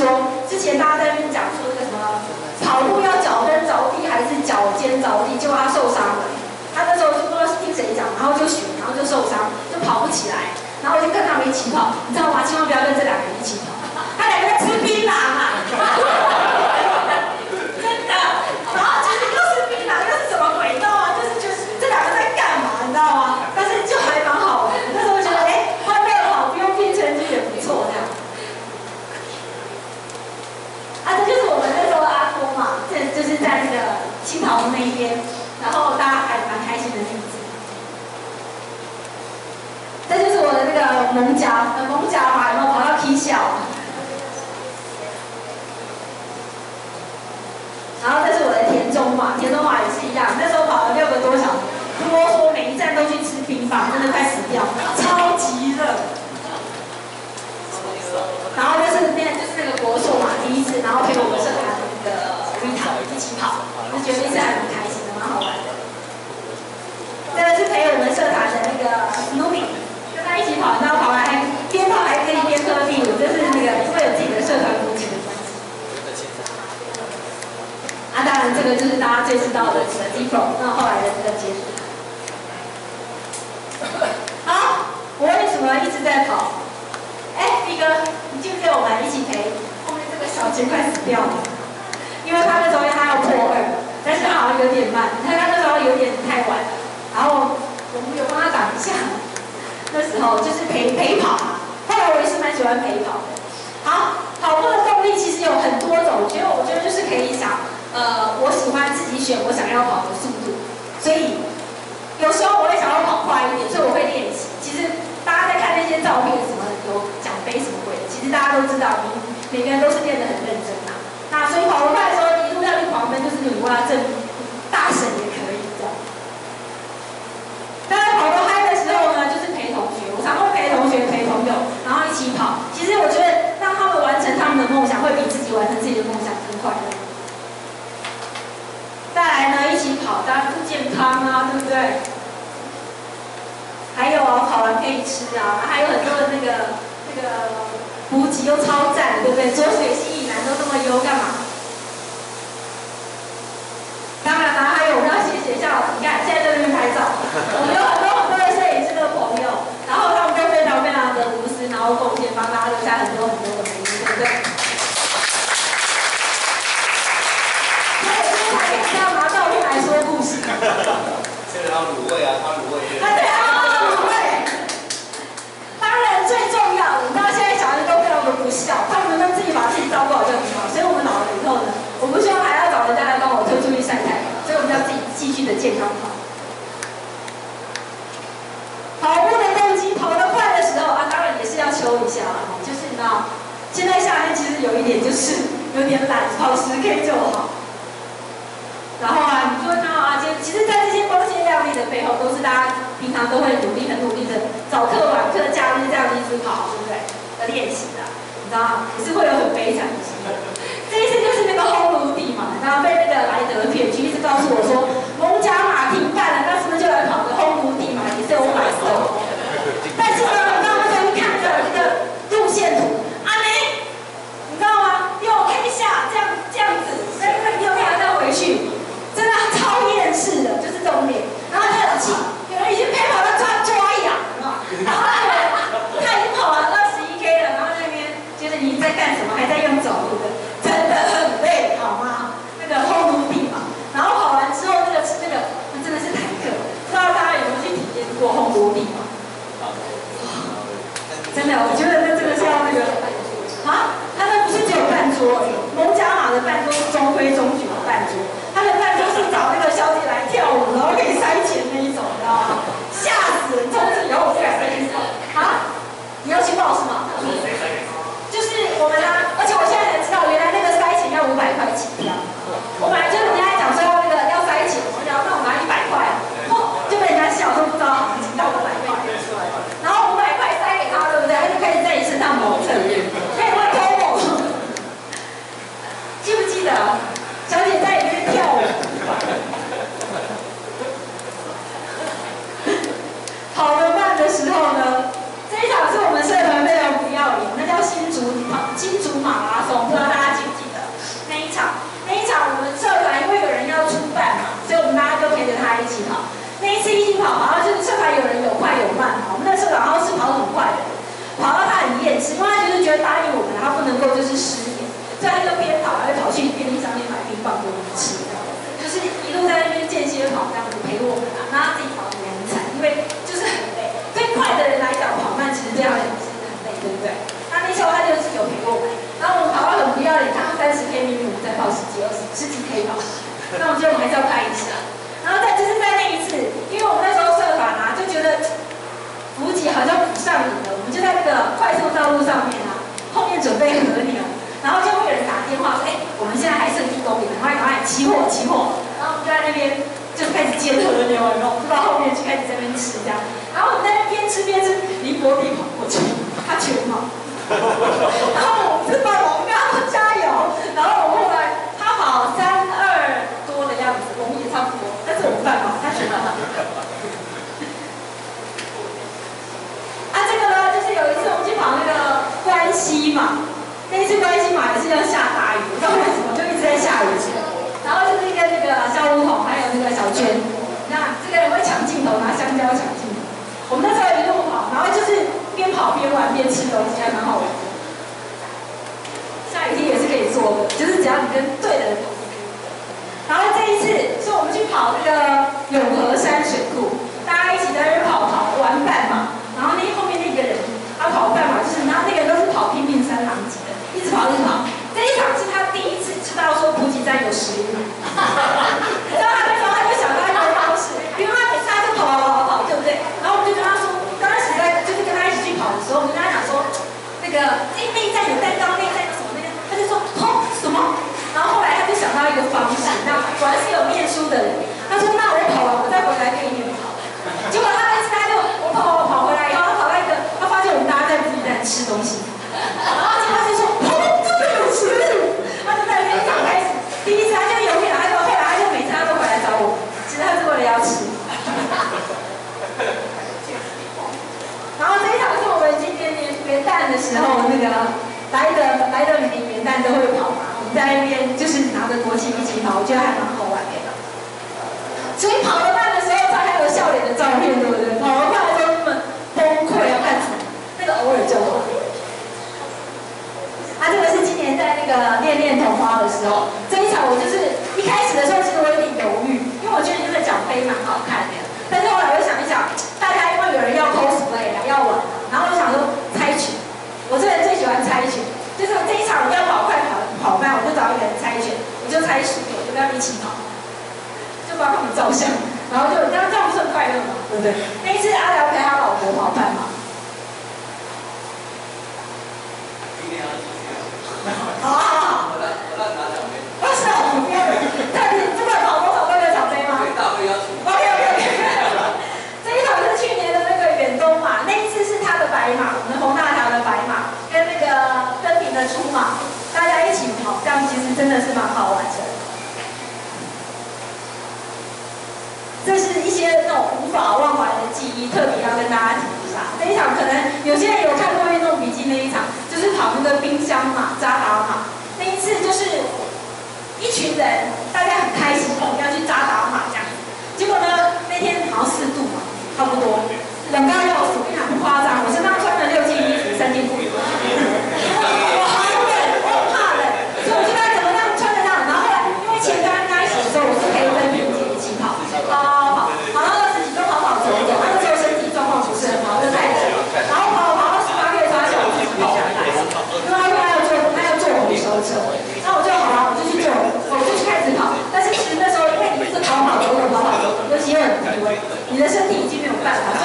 说，之前大家在那边讲说那个什么跑步要脚跟着地还是脚尖着地，结果他受伤了。他那时候就不知道是听谁讲，然后就选，然后就受伤，就跑不起来。然后我就跟他们一起跑，你知道吗？千万不要跟这两个人一起跑，他两个在吃槟榔啊！真的，然后就是又是槟榔，又是什么鬼道啊？就是就是这两个在干嘛，你知道吗？但是就还蛮好玩的。那时候觉得，哎，慢慢跑不用拼成绩也不错，这样。啊，这就是我们那时候的阿公嘛，这就是在那个新桃那一边，然后大家还蛮开心的日子。这就是我的那个蒙甲，呃，蒙甲马有没有跑到 K 小？然后这是我的田中马，田中马也是一样，那时候跑了六个多小时，啰嗦每一站都去吃冰棒，真的快死掉，超级热。然后就是那，就是那个国硕嘛，第一次，然后陪我们社团的那个 Rita 一起跑，就觉得一直还蛮开心的，蛮好玩的。这个是陪我们社团的那个 Snoopy。一起跑，然后跑完还边跑还可以边喝啤酒，就是那个因为有自己的社团福利的关系。啊，当然这个就是大家最知道的这个 Zipro， 那后来的这个结束。好，我为什么一直在跑？哎，毕哥，你记不记得我们一起陪后面这个小杰快死掉了？因为他那时候他要破二，但是他好像有点慢，他那时候有点太晚了，然后我们有帮他挡一下。那时候就是陪陪跑嘛，后来我也是蛮喜欢陪跑的。好，跑步的动力其实有很多种，觉得我觉得就是可以想，呃，我喜欢自己选我想要跑的速度，所以有时候我会想要跑快一点，所以我会练习。其实大家在看那些照片什么有奖杯什么鬼的，其实大家都知道，每每个人都是练得很认真啊。那所以跑得快的时候，一路要去狂奔，就是你为了证明大神也可以这样。当然跑得嗨的时候呢，就是陪同学，我常会陪同学、陪朋友，然后一起跑。其实我觉得让他们完成他们的梦想，会比自己完成自己的梦想更快乐。再来呢，一起跑，当然不健康啊，对不对？还有啊，跑完可以吃啊，还有很多的那个那个补给又超赞，对不对？浊水溪以南都这么优，干嘛？当然啦，还有我们要谢谢像你看，现在在那边拍照，我们有很多很多的摄影师的朋友，然后他们都非常非常的无私，然后贡献，帮大家留下很多很多的美丽，对不对？所以今天才可以这样拿照片来说故事。 这个要卤味啊，他卤味。 啊对啊，卤味。当然最重要的，你知道现在小孩都非常的不孝，他们能自己把自己照顾好就很好，所以我们老了以后呢，我不希望还要找人家来帮我推出去晒太阳，所以我们要自己继续的健康跑。跑步的动机，跑得快的时候啊，当然也是要抽一下了，就是你知道，现在夏天其实有一点就是有点懒，跑十 K 就好。然后啊，你就会看到啊，其实，在这些光鲜亮丽的背后，都是大家平常都会努力、很努力的早课、晚课、假日这样一直跑，对不对？的练习的，你知道吗？可是会有很悲惨的时候。这一次就是那个烘炉地嘛，然后被那个莱德骗去，一直告诉我说，蒙甲马停办了，那是不是就来跑个烘炉地嘛？也是有买的。但是呢，你知道那时候看那个那个路线图，啊没，你知道吗？六 K 下这样这样子，那那六 K 还再回去。真的超厌世的，就是这种脸，然后他有气，有人已经陪跑到抓抓痒了，然后那个他已经跑完二十一 K 了，然后那边觉得你在干什么，还在用走路的，真的很累，好吗？那个后路地嘛，然后跑完之后那个接跑这样子陪我们啊，那他自己跑得也很惨，因为就是很累。对快的人来讲，跑慢其实对他来讲是很累，对不对？那那时候他就是有陪我们，然后我们跑到很不要脸，他们三十 K 明明我们在跑十几、二十、十几 K 跑，那我觉得我们还是要拍一下。然后再就是在那一次，因为我们那时候社团啊，就觉得补给好像补上瘾了，我们就在那个快速道路上面啊，后面准备和牛，然后就会有人打电话说，哎，我们现在还剩一公里，赶快赶快起火起火，然后我们就在那边就开始煎和牛，然后就到后面就开始在那边吃这样，然后我们在那边边吃边吃，离博迪跑过去，他全跑，然后我们是帮我们跟他说加油，然后我们后来他跑三二多的样子，我们也差不多，但是我们半跑，他全跑。啊，这个呢，就是有一次我们去跑那个关西马，那一次关西马也是要下大雨，不知道为什么就一直在下雨。然后就是跟那个小梧桐还有那个小娟，那这个人会抢镜头，拿香蕉抢镜头。我们那时候一路跑，然后就是边跑边玩边吃东西，还蛮好玩的。下雨天也是可以做的，就是只要你跟对的人跑。然后这一次是我们去跑那个永和山水库，大家一起在那边跑跑玩半马。然后那后面那个人，他跑半马，就是然后那个人都是跑拼命三郎级的，一直跑一直跑。这一场是他第一次知道说补给站有食物，然后他那时候他就想到一个方式，因为他每次他就跑跑跑跑跑，对不对？然后我们就跟他说，刚开始在就是跟他一起去跑的时候，我们跟他讲说，那个哎那一站有蛋糕，那一站有什么那个，他就说哦什么？然后后来他就想到一个方式，那果然是有念书的人，他说那我跑完我再回来给你们跑。结果他那次他就我跑跑跑回来以后，他跑到一个，他发现我们大家在补给站吃东西，然后结果他就说哦这个有食物，他就在那一场开始，第一次他就永远，他就后来他就每次他都回来找我，其实他是为了要吃。然后这一场是我们今年元元旦的时候，那个来的来的每年元旦都会跑嘛，我们在那边就是拿着国旗一起跑，我觉得还蛮好玩的。所以跑得慢的时候，他还有笑脸的照片，对不对？跑得快的时候，他们崩溃要干什么？那个偶尔就好。啊，这个是今年在那个恋恋桐花的时候，这一场我就是一开始的时候，其实我有点犹豫，因为我觉得那个奖杯蛮好看的。但是后来我就想一想，大家因为有人要 cosplay 啊，要玩，然后我想说猜拳，我这人最喜欢猜拳，就是这一场我要跑快跑跑慢，我就找一个人猜拳，我就猜输了，我就跟他们一起跑。就帮他们照相，然后就这样，这样不是很快乐吗？对不对？那一次阿辽陪他老婆跑半马。好好好。我来，我来拿奖杯。不是哦，不要人。但是不管跑多少都有奖杯吗？ 对，大会邀请。 OK OK OK。这一场是去年的那个远东马，那一次是他的白马，我们红大条的白马跟那个登平的出马，大家一起跑，这样其实真的是蛮好玩的。这是一些那种无法忘怀的记忆，特别要跟大家提一下。这一场可能有些人有看过《运动笔记》那一场，就是跑那个冰箱马、扎达马。那一次就是一群人，大家很开心，要去扎达马这样。结果呢，那天好像四度嘛，差不多，冷到要死，我跟你讲不夸张，我身上穿了六件衣服，三件裤子。我好冷，我很怕冷，所以我就该怎么样穿得上。然后后来，因为前刚开始的时候，我是陪跟萍姐一起跑。跑跑跑，跑到自己就跑跑走走，他那时候身体状况不是很好，就太冷，然后跑跑到十八个月发现我自己跑回来，因为他要做他要做回收车，那我就好了，我就去做，我就去开始跑。但是其实那时候因为你是跑跑走走跑跑走走，尤其又很低温，你的身体已经没有办法，所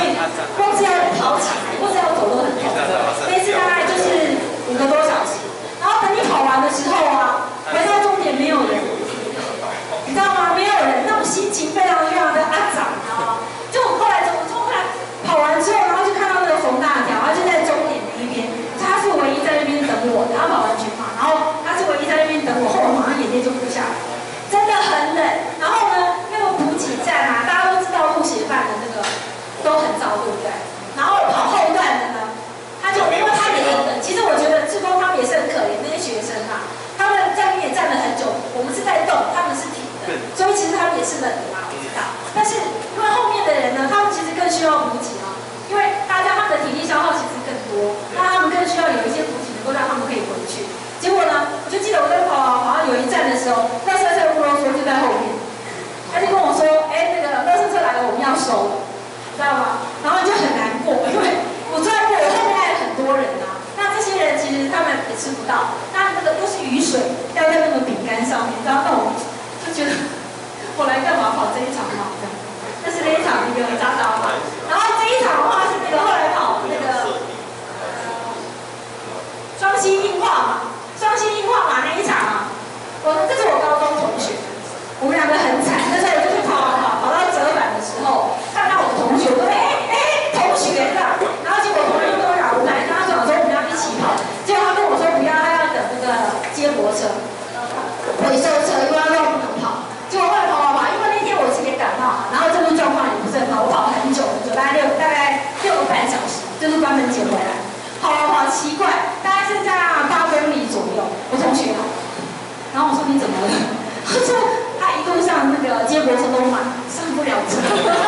收，你知道吗？然后就很难过，因为我坐在那，我后面还有很多人啊。那这些人其实他们也吃不到，那那个都是雨水掉在那个饼干上面，你知道那种就觉得我来干嘛跑这一场嘛？这样，这是那一场那个扎扎嘛。然后这一场的话是那个后来跑那个双溪硬化嘛，双溪硬化嘛那一场啊，我这是我高中同学，我们两个很惨，那时候我就是跑跑跑跑到折返的时候，看到我同学，我说哎哎同学的，然后结果同学跟我讲，我本来跟他讲说我们要一起跑，结果他跟我说不要，他要等那个接驳车、回收车，因为他说不能跑。结果后来跑跑跑，因为那天我是也感冒，然后这路状况也不是很好，我跑很久很久，大概六大概六个半小时，就是关门前回来。跑跑跑，奇怪，大概剩下八公里左右，我同学跑，然后我说你怎么了？他说他一路上那个接驳车都满，上不了车。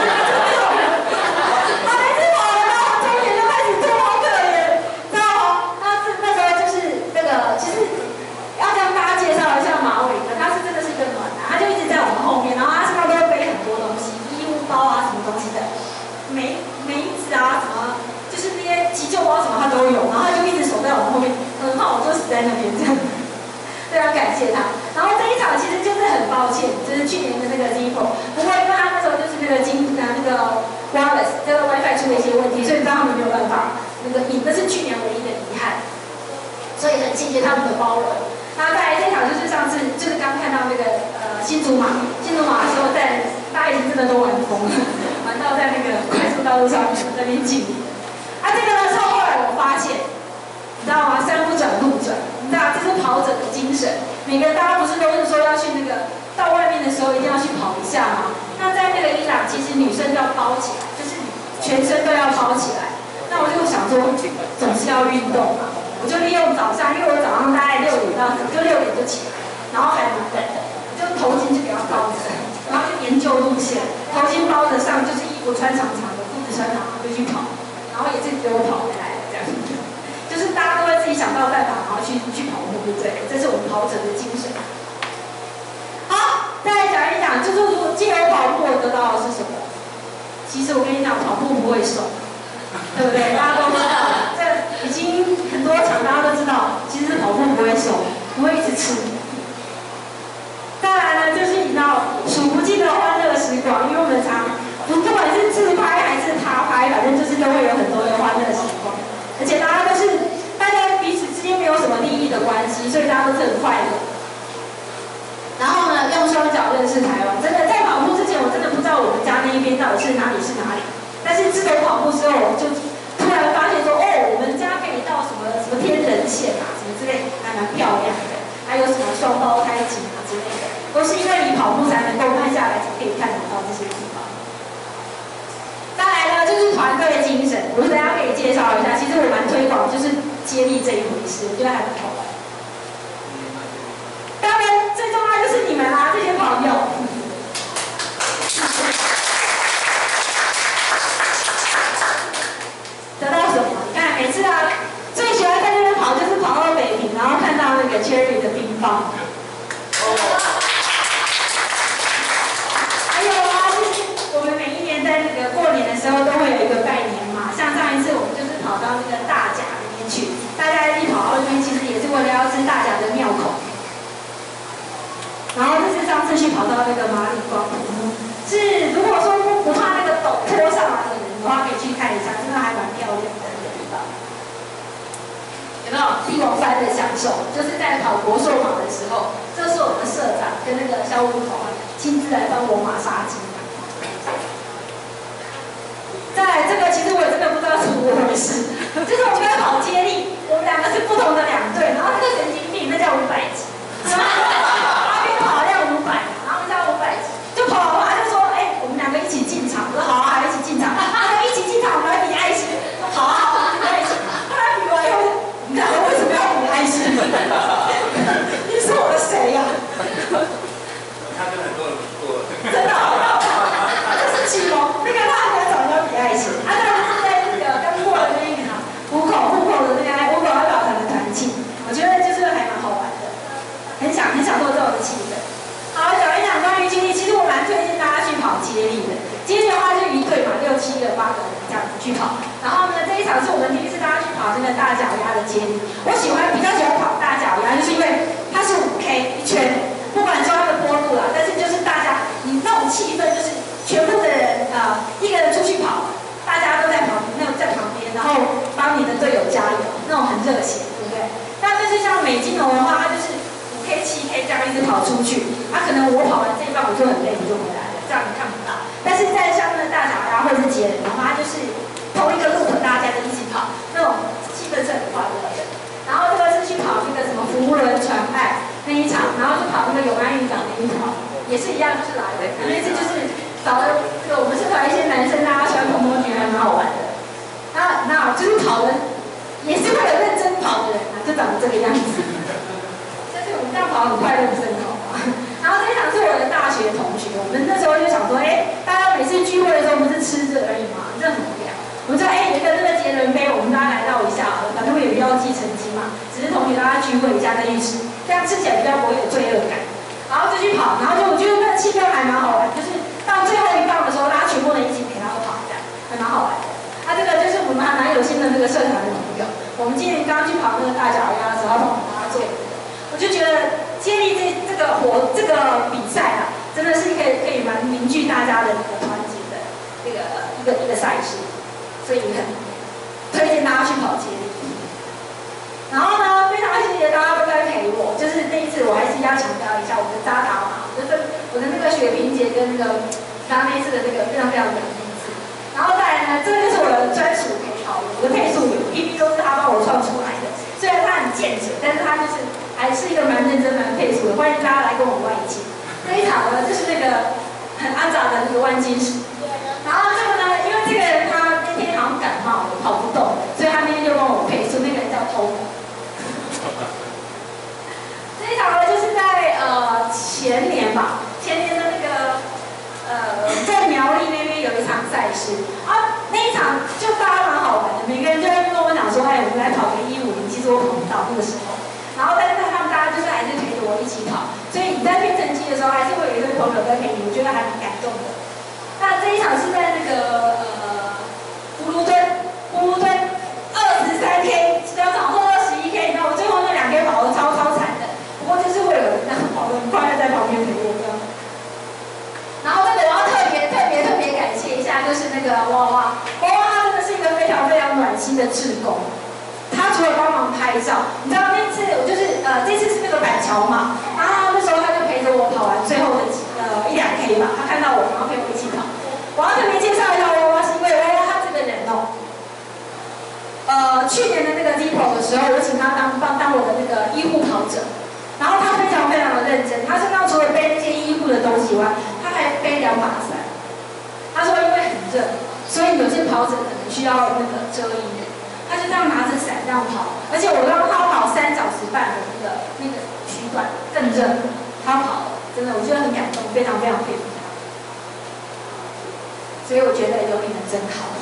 他每次跑了，然后同学就开始哭，好可怜，知道吗？他是那时候就是那个，其实要跟大家介绍一下马伟哥，他是真的是一个暖男，他就一直在我们后面，然后他身上都会背很多东西，衣物包啊什么东西的，梅梅子啊什么。就是那些急救包什么他都有，然后他就一直守在我们后面，很好，我就死在那边这样，非常感谢他。然后这一场其实就是很抱歉，就是去年的那个 Zippo， 不过因为他那时候就是那个金啊那个 wireless 这个 WiFi 出了一些问题，所以让他们没有办法那个赢，这是去年唯一的遗憾，所以很谢谢他们的包容。那再来这一场就是上次就是刚看到那个呃新竹马，新竹马的时候在大家已经真的都玩疯了，玩到在那个快速道路上面那边敬礼。啊，这个呢是后来我发现，你知道吗？山不转路转，你知道这是跑者的精神。每个人大家不是都是说要去那个到外面的时候一定要去跑一下吗？那在那个伊朗，其实女生要包起来，就是全身都要包起来。那我就想说，总是要运动嘛，我就利用早上，因为我早上大概六点到就六点就起来，然后还蛮冷的，就头巾就给它包着，然后就研究路线，头巾包着上，就是衣服穿长长的，裤子穿长长就去跑。然后也自己给我跑回来，这样，就是大家都会自己想到办法，然后去去跑步，对不对？这是我们跑者的精神。好，再来讲一讲，就是如果借由跑步我得到的是什么？其实我跟你讲，跑步不会瘦，对不对？大家都知道，这已经很多场大家都知道，其实跑步不会瘦，不会一直吃。再来呢，就是你知道数不尽的欢乐时光，因为我们常。不管是自拍还是他拍，反正就是都会有很多的欢乐时光，而且大家都是大家彼此之间没有什么利益的关系，所以大家都是很快乐。然后呢，用双脚认识台湾，真的在跑步之前，我真的不知道我们家那一边到底是哪里是哪里。但是自从跑步之后，我就突然发现说，哦，我们家可以到什么什么天人线啊，什么之类，还蛮漂亮的。还有什么双胞胎景啊之类的，都是因为你跑步才能够慢下来，才可以看得到这些地方。再来呢，就是团队精神，我们大家可以介绍一下。其实我蛮推广，就是接力这一回事，我觉得还蛮好玩。当然，最重要就是你们啦、啊，这些朋友。得到什么？你看，每次啊，最喜欢在那边跑，就是跑到北平，然后看到那个 Cherry 的冰棒。还有啊，就是我们每一年在那个过年的时候都会有一个拜年嘛，像上一次我们就是跑到那个大甲那边去，大家一起跑到那边，其实也是为了要吃大甲的庙口。然后这是上次去跑到那个马里光瀑布，是如果说不不怕那个陡坡上来的人的话，可以去看一下，真的还蛮漂亮的那个地方。有没有帝王般的享受？就是在跑国寿马的时候，这是我们的社长跟那个小五头亲自来帮我马杀鸡。再来这个，其实我也真的不知道是怎么回事，就是我们在跑接力，我们两个是不同的两队，然后那个神经病，那叫五百级，他边跑量五百，然后叫五百级，就跑跑跑，他就说，哎、欸，我们两个一起进场，我说好啊，一起进场，他说一起进场，我们来比爱心，好啊好啊，比爱心，后来比完以后，你两个为什么要比爱心？你是我的谁呀、啊？ 他跟很多人比过了， 真的好好看，这是启蒙，那个他很早就比爱心，啊，那是在那个刚过的那一场虎口虎口的那个虎口爱跑团的团庆，我觉得就是还蛮好玩的，很享很享受这种的气氛。好，讲一讲关于接力，其实我蛮推荐大家去跑接力的。接力的话，就以接力。我喜欢比较喜欢跑大脚丫，就是因为它是五 K 一圈，不管抓个坡度啦，但是就是大家你那种气氛就是全部的人啊、呃，一个人出去跑，大家都在旁边，那种在旁边，然后帮你的队友加油，那种很热血，对不对？那但是像美金的文化，它就是五 K 七 K 这样一直跑出去，它、啊、可能我跑完这一半我就很累，我就回来了，这样你看不到。但是在像那大脚丫或者是捷人的话，它就是同一个路口大家都一起跑，那种气氛是很快乐的。然后这个是去跑那个什么福伦传爱那一场，然后就跑那个永安渔港那一场，也是一样，就是来的。那次就是找了这个我们社团一些男生啊，喜欢跑摩拳，还蛮好玩的。那那就是跑的，也是会有认真跑的人啊，就长得这个样子。但是我们这样跑很快乐，不是很好吗？然后这一场是我的大学同学，我们那时候就想说，哎，大家每次聚会的时候不是吃这而已嘛，这很无聊。我们说，哎，有一个那个节人杯，我们大家来绕一下好了，反正会有标记成绩嘛，只是同学大家聚会一下再去吃，这样吃起来比较不会有罪恶感。然后就去跑，然后就我觉得那个气氛还蛮好玩，就是到最后一棒的时候，大家全部人一起陪他们跑，这样还蛮好玩的。那、啊、这个就是我们还蛮有心的那个社团的朋友，我们今年刚去跑那个大脚丫的时候，帮大家做的，我就觉得接力这这个活这个比赛啊，真的是可以可以蛮凝聚大家的那个团结的这个一个一个赛事，所以很推荐大家去跑接力。然后呢，非常谢谢大家都在陪我，就是那一次我还是要强调一下我的扎达马，就是我的那个雪萍姐跟那个刚刚那一次的那个非常非常感动一次。然后再来呢，这个就是我的专属陪跑员，我的配速员，一批都是他帮我创出来的。虽然他很健水，但是他就是还是一个蛮认真、蛮配速的。欢迎大家来跟我们一起。这一场呢，就是那个很肮脏的那个万金石。然后这个呢，因为这个人他那天好像感冒了，跑不动，所以他那天就帮我配速。那个人叫偷。这一场呢，就是在呃前年吧，前年的那个呃在苗栗那边有一场赛事啊，那一场就大家蛮好玩的，每个人就在跟我讲说，哎，我们来跑个一五零，其实我跑不到那个时候，然后但是他们大家就是还是陪着我一起跑，所以你在拼成绩的时候，还是会有一堆朋友在陪你，我觉得还蛮感动的。那这一场是在那个呃葫芦墩，葫芦墩二十三 K， 要场后二十一 K， 你知道我最后那两 K 跑得超超惨的，不过就是会有人那跑得很快乐在旁边陪我这样。然后这个我要特别特别特别感谢一下，就是那个娃娃，娃娃他真的是一个非常非常暖心的志工。他除了帮忙拍照，你知道那次我就是呃这次是那个板桥嘛，然后那时候他就陪着我跑完最后的几呃一两 K 吧，他看到我，然后陪我一起跑。我要特别介绍一下娃娃，是因为娃娃他这个人哦，呃去年的那个 Zippo 的时候，我请他当当当我的那个医护跑者。然后他非常非常的认真，他身上除了背那些医护的东西以外，他还背两把伞。他说因为很热，所以有些跑者可能需要那个遮阴的，他就这样拿着伞这样跑。而且我让他跑三小时半的那个那个区段更热，他跑了，真的我觉得很感动，非常非常佩服他。所以我觉得有你们真好。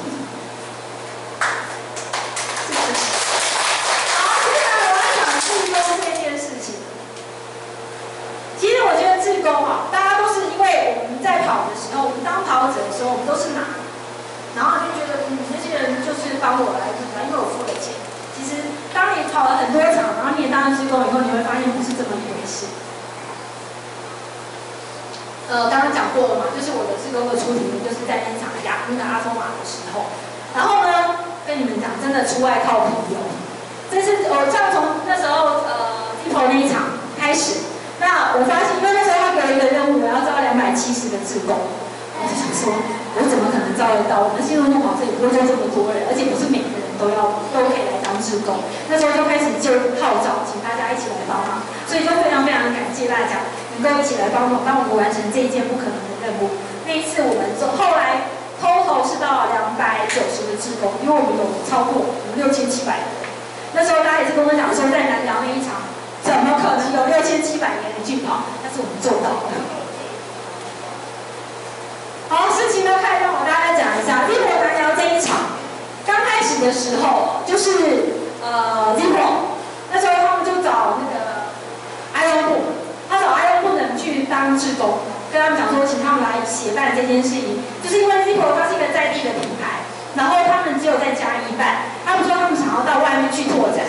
好，接下来我要讲志工这件事情。其实我觉得志工啊，大家都是因为我们在跑的时候，我们当跑者的时候，我们都是拿，然后就觉得嗯，那些人就是帮我来跑，因为我付了钱。其实当你跑了很多场，然后你也当了志工以后，你会发现不是这么一回事。呃，刚刚讲过了嘛，就是我的志工的出题就是在那场亚那个阿托马的时候，然后呢，跟你们讲，真的出外靠朋友。这是我像从那时候呃 Zippo 那一场开始。那我发现，因为那时候他给我一个任务，我要招两百七十个志工，我就想说，我怎么可能招得到？我们新路跑这里不会就这么多人，而且不是每个人都要都可以来当志工。那时候就开始就号召，请大家一起来帮忙，所以就非常非常感谢大家能够一起来帮忙，帮我们完成这一件不可能的任务。那一次我们做，后来 total 是到两百九十个志工，因为我们有超过六千七百个人。那时候大家也是跟我讲说，在南寮那一场。怎么可能有六千七百个人去跑？但是我们做到了。好，事情呢，开让我大概讲一下。Zippo南寮这一场，刚开始的时候，就是呃 Zippo， 那时候他们就找那个埃隆部，他找埃隆部的人去当志工，跟他们讲说，请他们来协办这件事情，就是因为 Zippo 它是一个在地的品牌，然后他们只有在嘉义办，他们说他们想要到外面去拓展，然后。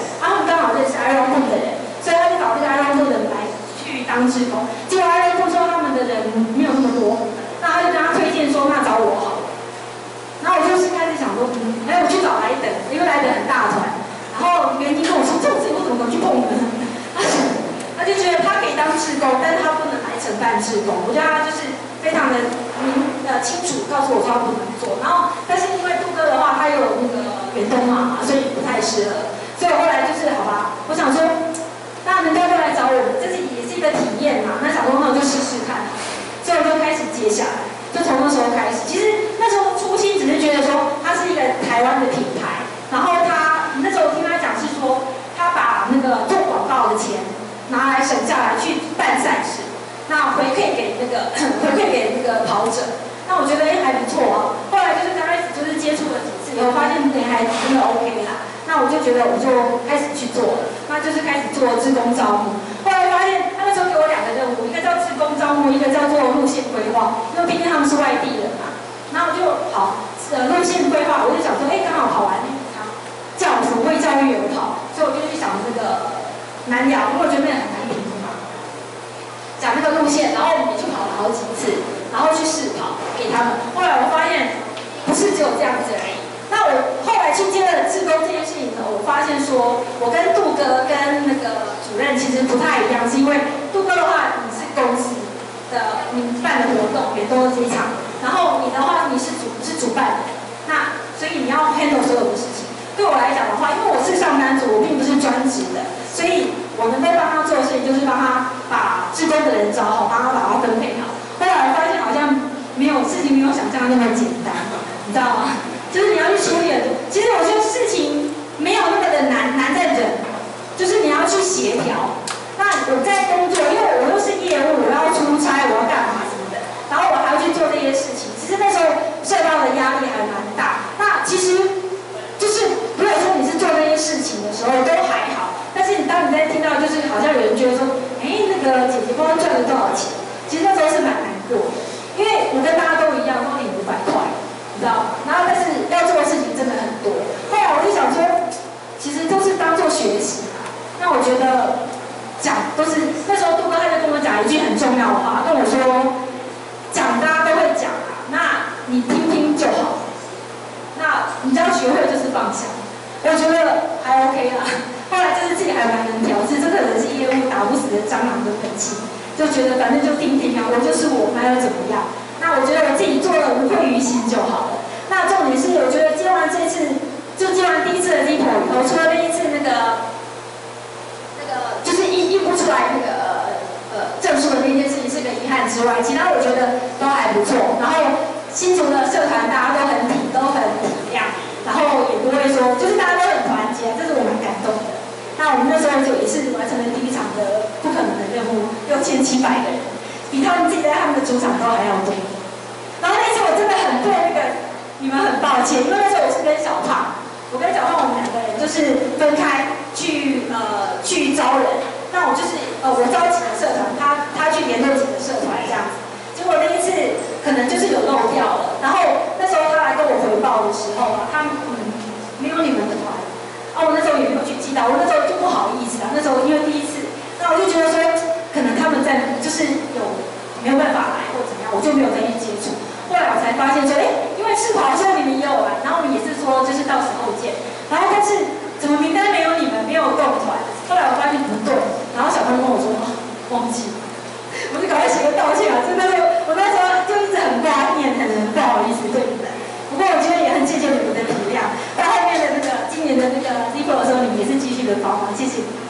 刚好认识 Iron Book 的人，所以他就找这个 Iron Book 的人来去当志工。结果 Iron Book 说他们的人没有那么多，那他就跟他推荐说，那找我好了。然后我就是开始想说，嗯，哎，我去找莱德，因为莱德很大团。然后袁丁跟我说，这种事情我怎么能去碰呢？他就觉得他可以当志工，但是他不能来承办志工。我觉得他就是非常的明呃清楚告诉我说他不能做。然后，但是因为杜哥的话，他有那个远东嘛，所以不太适合。所以我后来就是好吧，我想说，那人家都来找我们，这是也是一个体验嘛。那想说那我就试试看，所以我就开始接下来，就从那时候开始。其实那时候初心只是觉得说它是一个台湾的品牌，然后他那时候我听他讲是说，他把那个做广告的钱拿来省下来去办赛事，那回馈给那个回馈给那个跑者。那我觉得哎还不错啊。后来就是刚开始就是接触了几次以后，发现哎还真的 OK 啦。那我就觉得我就开始去做了，那就是开始做志工招募。后来发现他那时候给我两个任务，一个叫志工招募，一个叫做路线规划。因为毕竟他们是外地人嘛，然后我就好呃路线规划，我就想说哎刚好跑完那场教辅会教育有跑，所以我就去想那个南寮，因为我觉得那很难评估嘛，讲那个路线，然后我们也去跑了好几次，然后去试跑给他们。后来我发现不是只有这样子而已。那我后来去接了志工这件事情呢，我发现说，我跟杜哥跟那个主任其实不太一样，是因为杜哥的话，你是公司的你办的活动，也都是这一场，然后你的话你是主是主办的，那所以你要 handle 所有的事情。对我来讲的话，因为我是上班族，我并不是专职的，所以我能够帮他做的事情就是帮他把志工的人找好，帮他把他分配好。后来我发现好像没有事情没有想象那么简单，你知道吗？就是你要去处理很多，其实我觉得事情没有那么的难，难在人，就是你要去协调。那我在工作，因为我又是业务，我要出差，我要干嘛什么的，然后我还要去做这些事情。其实那时候受到的压力还蛮大。那其实就是如果说你是做这些事情的时候都还好，但是你当你在听到就是好像有人觉得说，哎，那个姐姐不知道赚了多少钱，其实那时候是蛮难过的，因为我跟大家都一样，都领五百块。知道，然后但是要做的事情真的很多。后来我就想说，其实都是当做学习嘛。那我觉得讲都是那时候杜哥他就跟我讲一句很重要的话，跟我说，讲大家都会讲啊，那你听听就好。那你只要学会就是放下，我觉得还 OK 啦。后来就是自己还蛮能调制，这可能是业务打不死的蟑螂的本性，就觉得反正就听听啊，我就是我，那又怎么样？那我觉得我自己做了无愧于心就好了。那重点是，我觉得接完这次，就接完第一次的 Zippo 以后，除了那一次那个那个就是印印不出来那个呃证书的那件事情是个遗憾之外，其他我觉得都还不错。然后新竹的社团大家都很体都很体谅，然后也不会说，就是大家都很团结，这是我蛮感动的。那我们那时候就也是完成了第一场的不可能的任务，六千七百个人。比他们自己在他们的主场都还要多。然后那次我真的很对那个你们很抱歉，因为那时候我是跟小胖，我跟小胖我们两个人就是分开去呃去招人。那我就是呃我招几个社团，他他去联络几个社团这样子。结果那一次可能就是有漏掉了。然后那时候他来跟我回报的时候啊，他嗯没有你们的团，啊我那时候也没有去记到，我那时候就不好意思啊。那时候因为第一次，那我就觉得说。可能他们在就是有没有办法来或怎么样，我就没有再去接触。后来我才发现说，哎，因为试跑的时候你们也有来，然后我们也是说就是到时候见。然后但是怎么名单没有你们，没有共团？后来我发现不对，然后小朋友跟我说，哦，忘记了，我就赶快写个道歉啊！真的是我那时候就一直很挂念，很不好意思对你们。不过我觉得也很谢谢你们的体谅。到后面的那个今年的那个 Zippo 的时候，你们也是继续的帮忙，谢谢你。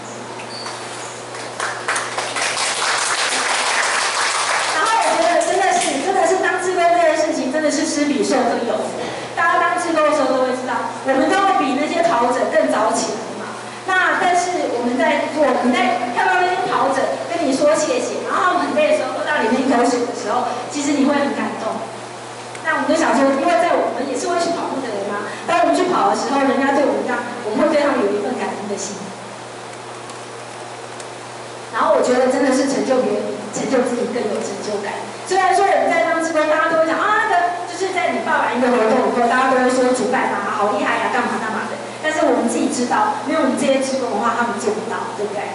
真的是施比受更有福。大家当志工的时候都会知道，我们都要比那些跑者更早起来嘛。那但是我们在做，你在看到那些跑者跟你说谢谢，然后他们很累的时候喝到里面一口水的时候，其实你会很感动。那我们就想说，因为在我们也是会去跑步的人嘛，当我们去跑的时候，人家对我们这样，我们会对他们有一份感恩的心。然后我觉得真的是成就别人，成就自己更有成就感。虽然说我们在当志工，大家都会讲啊，那个就是在你办完一个活动以后，大家都会说主办啊好厉害呀、啊，干嘛干嘛的。但是是我们自己知道，没有我们这些志工的话，他们做不到，对不对？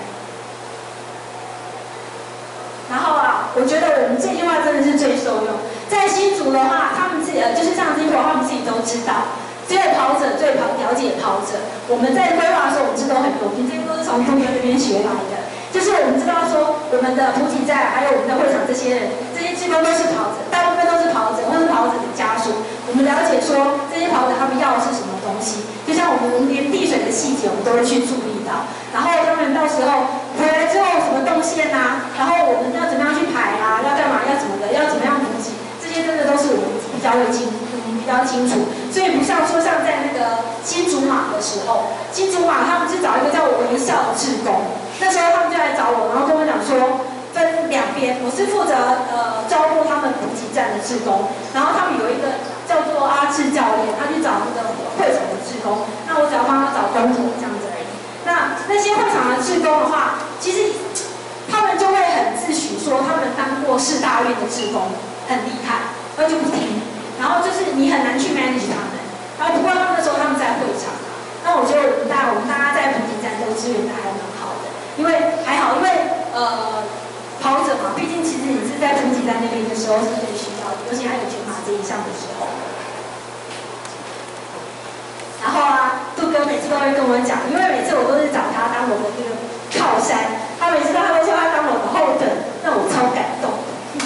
然后啊，我觉得我们这句话真的是最受用。在新竹的话，他们自己呃，就是像金博，他们自己都知道，只有跑者最跑了解跑者。我们在规划的时候，我们是都很多，这些都是从杜哥那边学来的。就是我们知道说，我们的补给站还有我们的会场这些人，这些志工都是跑者，大部分都是跑者或是跑者的家属。我们了解说，这些跑者他们要的是什么东西，就像我们我们连递水的细节，我们都会去注意到。然后他们到时候回来之后什么动线啊，然后我们要怎么样去排啊，要干嘛，要怎么的，要怎么样补给，这些真的都是我们比较会清，嗯，比较清楚。所以不像说像在那个新竹马的时候，新竹马他们是找一个叫微笑志工，那时候他们就来找我，然后跟我讲说分两边，我是负责呃招募他们补给站的志工，然后他们有一个叫做阿志教练，他去找那个会场的志工，那我只要帮他找工作这样子而已。那那些会场的志工的话，其实他们就会很自诩说他们当过市大运的志工，很厉害，然后就不听，然后就是你很难去 manage 他们。然后不过他们那时候他们在会场，那我觉得我们大我们大家在补给站都支援的还蛮好的，因为还好，因为呃跑者嘛，毕竟其实你是在补给站那边的时候是最需要的，尤其还有全马这一项的时候。然后啊，杜哥每次都会跟我讲，因为每次我都是找他当我的那个靠山，他每次他都说他当我的后盾，让我超感动。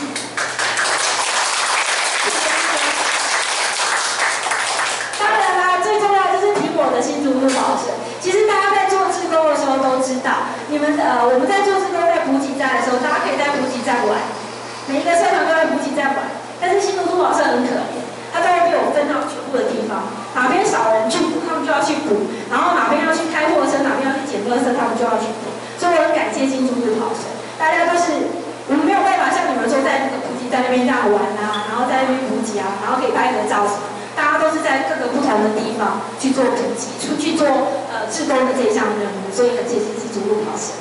当然啦，最重要就是苹果的新竹路保生。其实大家在做志工的时候都知道，你们呃我们在做志工在补给站的时候，大家可以在补给站玩，每一个社团都在补给站玩，但是新竹路保生很可怜。他都会被我分到全部的地方，哪边少人去补，他们就要去补；然后哪边要去开货车，哪边要去捡垃圾，他们就要去补。所以我很感谢新竹路跑生，大家都是我们没有办法像你们说在那个补给站那边这样玩啊，然后在那边补给啊，然后可以拍合照什么，大家都是在各个不同的地方去做补给，出去做呃志工的这一项任务，所以很谢谢新竹路跑生。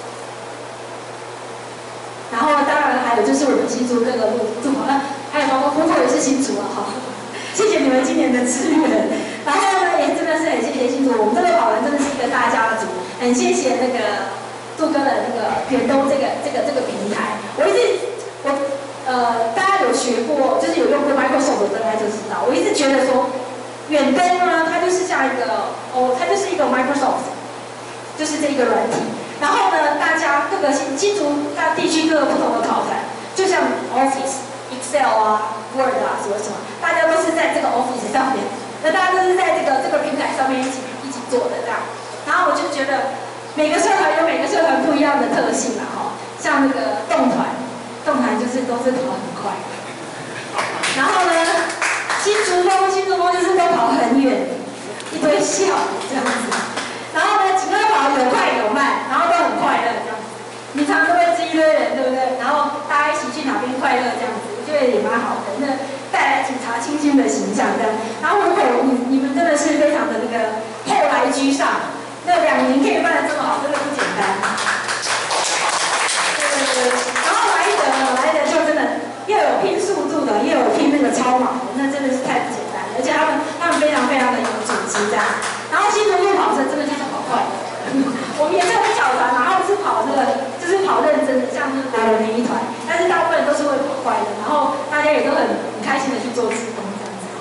然后当然还有就是我们新竹各个路路跑，呃，还有包括工作也是新竹啊，好，谢谢你们今年的支援。然后呢，也真的是很谢谢新竹，我们这个跑团真的是一个大家族，很谢谢那个杜哥的那个远东这个这个这个平台。我一直我呃大家有学过，就是有用过 Microsoft 的，大家就知道。我一直觉得说，远东呢，它就是像一个哦，它就是一个 Microsoft， 就是这个软体。然后呢，大家各个新新竹大地区各个不同的跑团，就像 Office、Excel 啊、Word 啊什么什么，大家都是在这个 Office 上面，那大家都是在这个这个平台上面一起一起做的这样。然后我就觉得每个社团有每个社团不一样的特性啦，哈，像那个动团，动团就是都是跑很快，然后呢，新竹风新竹风就是都跑很远，一堆笑这样子。然后呢，几个跑有快有慢，然后都很快乐这样子。你常常都会一堆人，对不对？然后大家一起去哪边快乐这样子，我觉得也蛮好的。那带来警察清新的形象这样。然后如果你你们真的是非常的那个后来居上，那两年可以办得这么好，真的不简单。对对对。然后来的来的就真的又有拼速度的，又有拼那个超马的，那真的是太不简单了。而且他们他们非常非常的有组织这样。然后新竹路跑车真的就是跑快的，我们也是有小团，然后是跑那个就是跑认真的，像是国人那一团，但是大部分都是会跑快的，然后大家也都很很开心的去做志工这样子。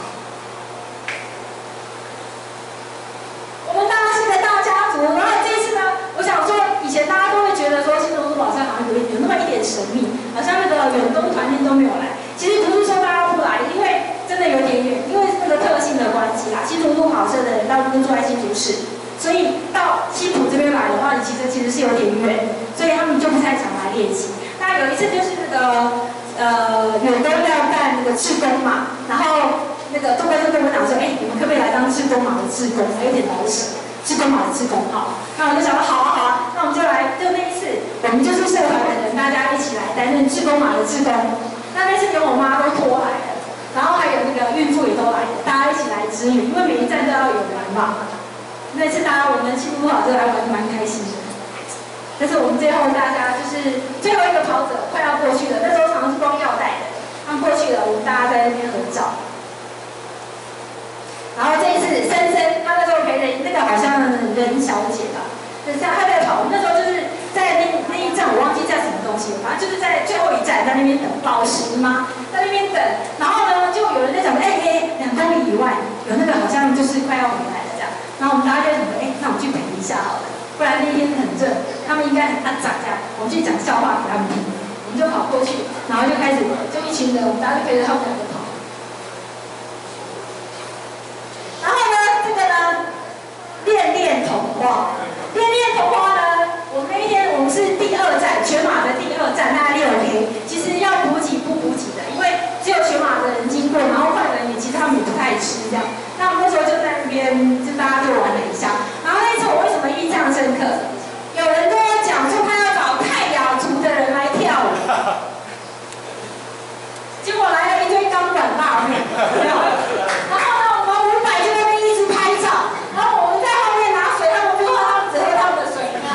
我们当然是个大家族，然后这一次呢，我想说以前大家都会觉得说新竹路跑车好像有有那么一点神秘，好像那个远东团员都没有来，其实不是说大家不来，因为真的有点远，因为那个特性的关系啦，新竹路跑车的人大部分住在新竹市。所以到西埔这边来的话，你其实其实是有点远，所以他们就不太常来练习。那有一次就是那个呃远东要办那个志工嘛，然后那个杜哥就跟我讲说，哎，你们可不可以来当志工马的志工？还有点老舍，志工马的志工好。那我就想说好啊好啊，那我们就来，就那一次我们就是社团的人，大家一起来担任志工马的志工。那那次连我妈都拖来了，然后还有那个孕妇也都来了，大家一起来支援，因为每一站都要有人嘛。那次大家我们新竹路跑车还玩得蛮开心的，但是我们最后大家就是最后一个跑者快要过去了，那时候常常是光耀带的，他们过去了，我们大家在那边合照。然后这一次森森，他那时候陪着那个个好像任小姐吧，等下她在跑，我们那时候就是在那那一站我忘记叫什么东西，反正就是在最后一站在那边等宝石吗？在那边等，然后呢就有人在讲，哎哎，两公里以外有那个好像就是快要回来了这样，然后我们大家就想说，哎，那我们去等一下好了，不然那天很热，他们应该很安长这样，我们去讲笑话给他们听，我们就跑过去，然后就开始就一群人，我们大家就陪着他们两个跑。然后呢，这个呢，恋恋童话，恋恋童话呢，我们那一天我们是第二站，全马的第二站，大概六 K， 其实要补给不补给的，因为只有全马的人经过，然后换人也其实他们也不太吃这样。那我们那时候就在那边，就大家就玩了一下。然后那次我为什么印象深刻？有人跟我讲说他要找泰雅族的人来跳舞，结果来了一堆钢管辣妹，然后呢，我们五百就在那边一直拍照，然后我们在后面拿水，他们不喝，他们只喝他们的水，有没有？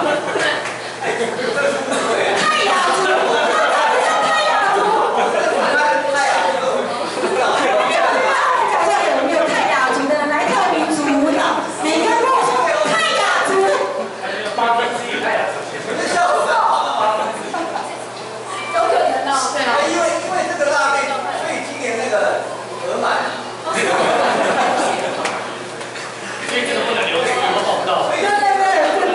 泰雅族，他到底叫泰雅族？泰雅族，没有，他们讲说有没有泰雅族的人来跳民族舞蹈？每个人跟我说泰雅族。 八分之一泰雅族， 这效果太好了。 有可能哦，对啊。 因为因为这个辣妹，所以今年那个额满。 所以这个不能留住，以后报不到。 对对对，真的。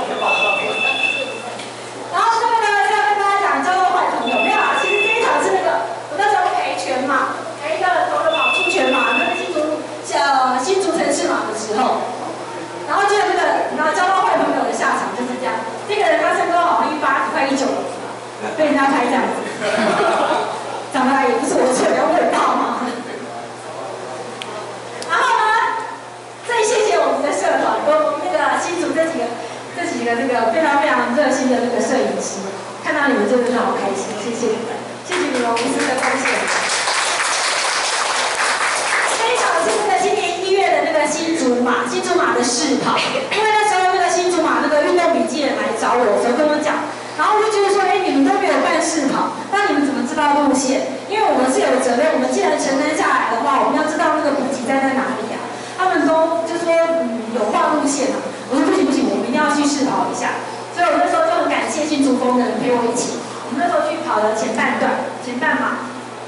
然后这个呢，是要跟大家讲交换坏朋友，没有啊？其实这一场是那个我那时候陪全马，陪一个头的跑出全马，那个新竹呃新竹城市马的时候，然后就有那个你知道交到坏朋友的下场就是这样，这个人他身高好像一八快一九，被人家拍这样子，长得也不是我最了解到嘛。然后呢，再谢谢我们的社团，我们那个新竹这几个这几个那个非常非常热心的那个摄影师，看到你们真的是好开心，谢谢你们，谢谢你们无私的贡献。这一场是那个今年一月的那个新竹马，新竹马的试跑，因为那时候那个新竹马那个运动笔记人来找我的时候跟我讲，然后我就觉得说，哎，你们都没有办试跑，那你们怎么知道路线？因为我们是有责任，我们既然承担下来的话，我们要知道那个补给站在哪里啊。他们都就说嗯有画路线啊，我说不行不行，我们一定要去试跑一下。所以我那时候就很感谢新竹峰的人陪我一起，我们那时候去跑了前半段，前半马。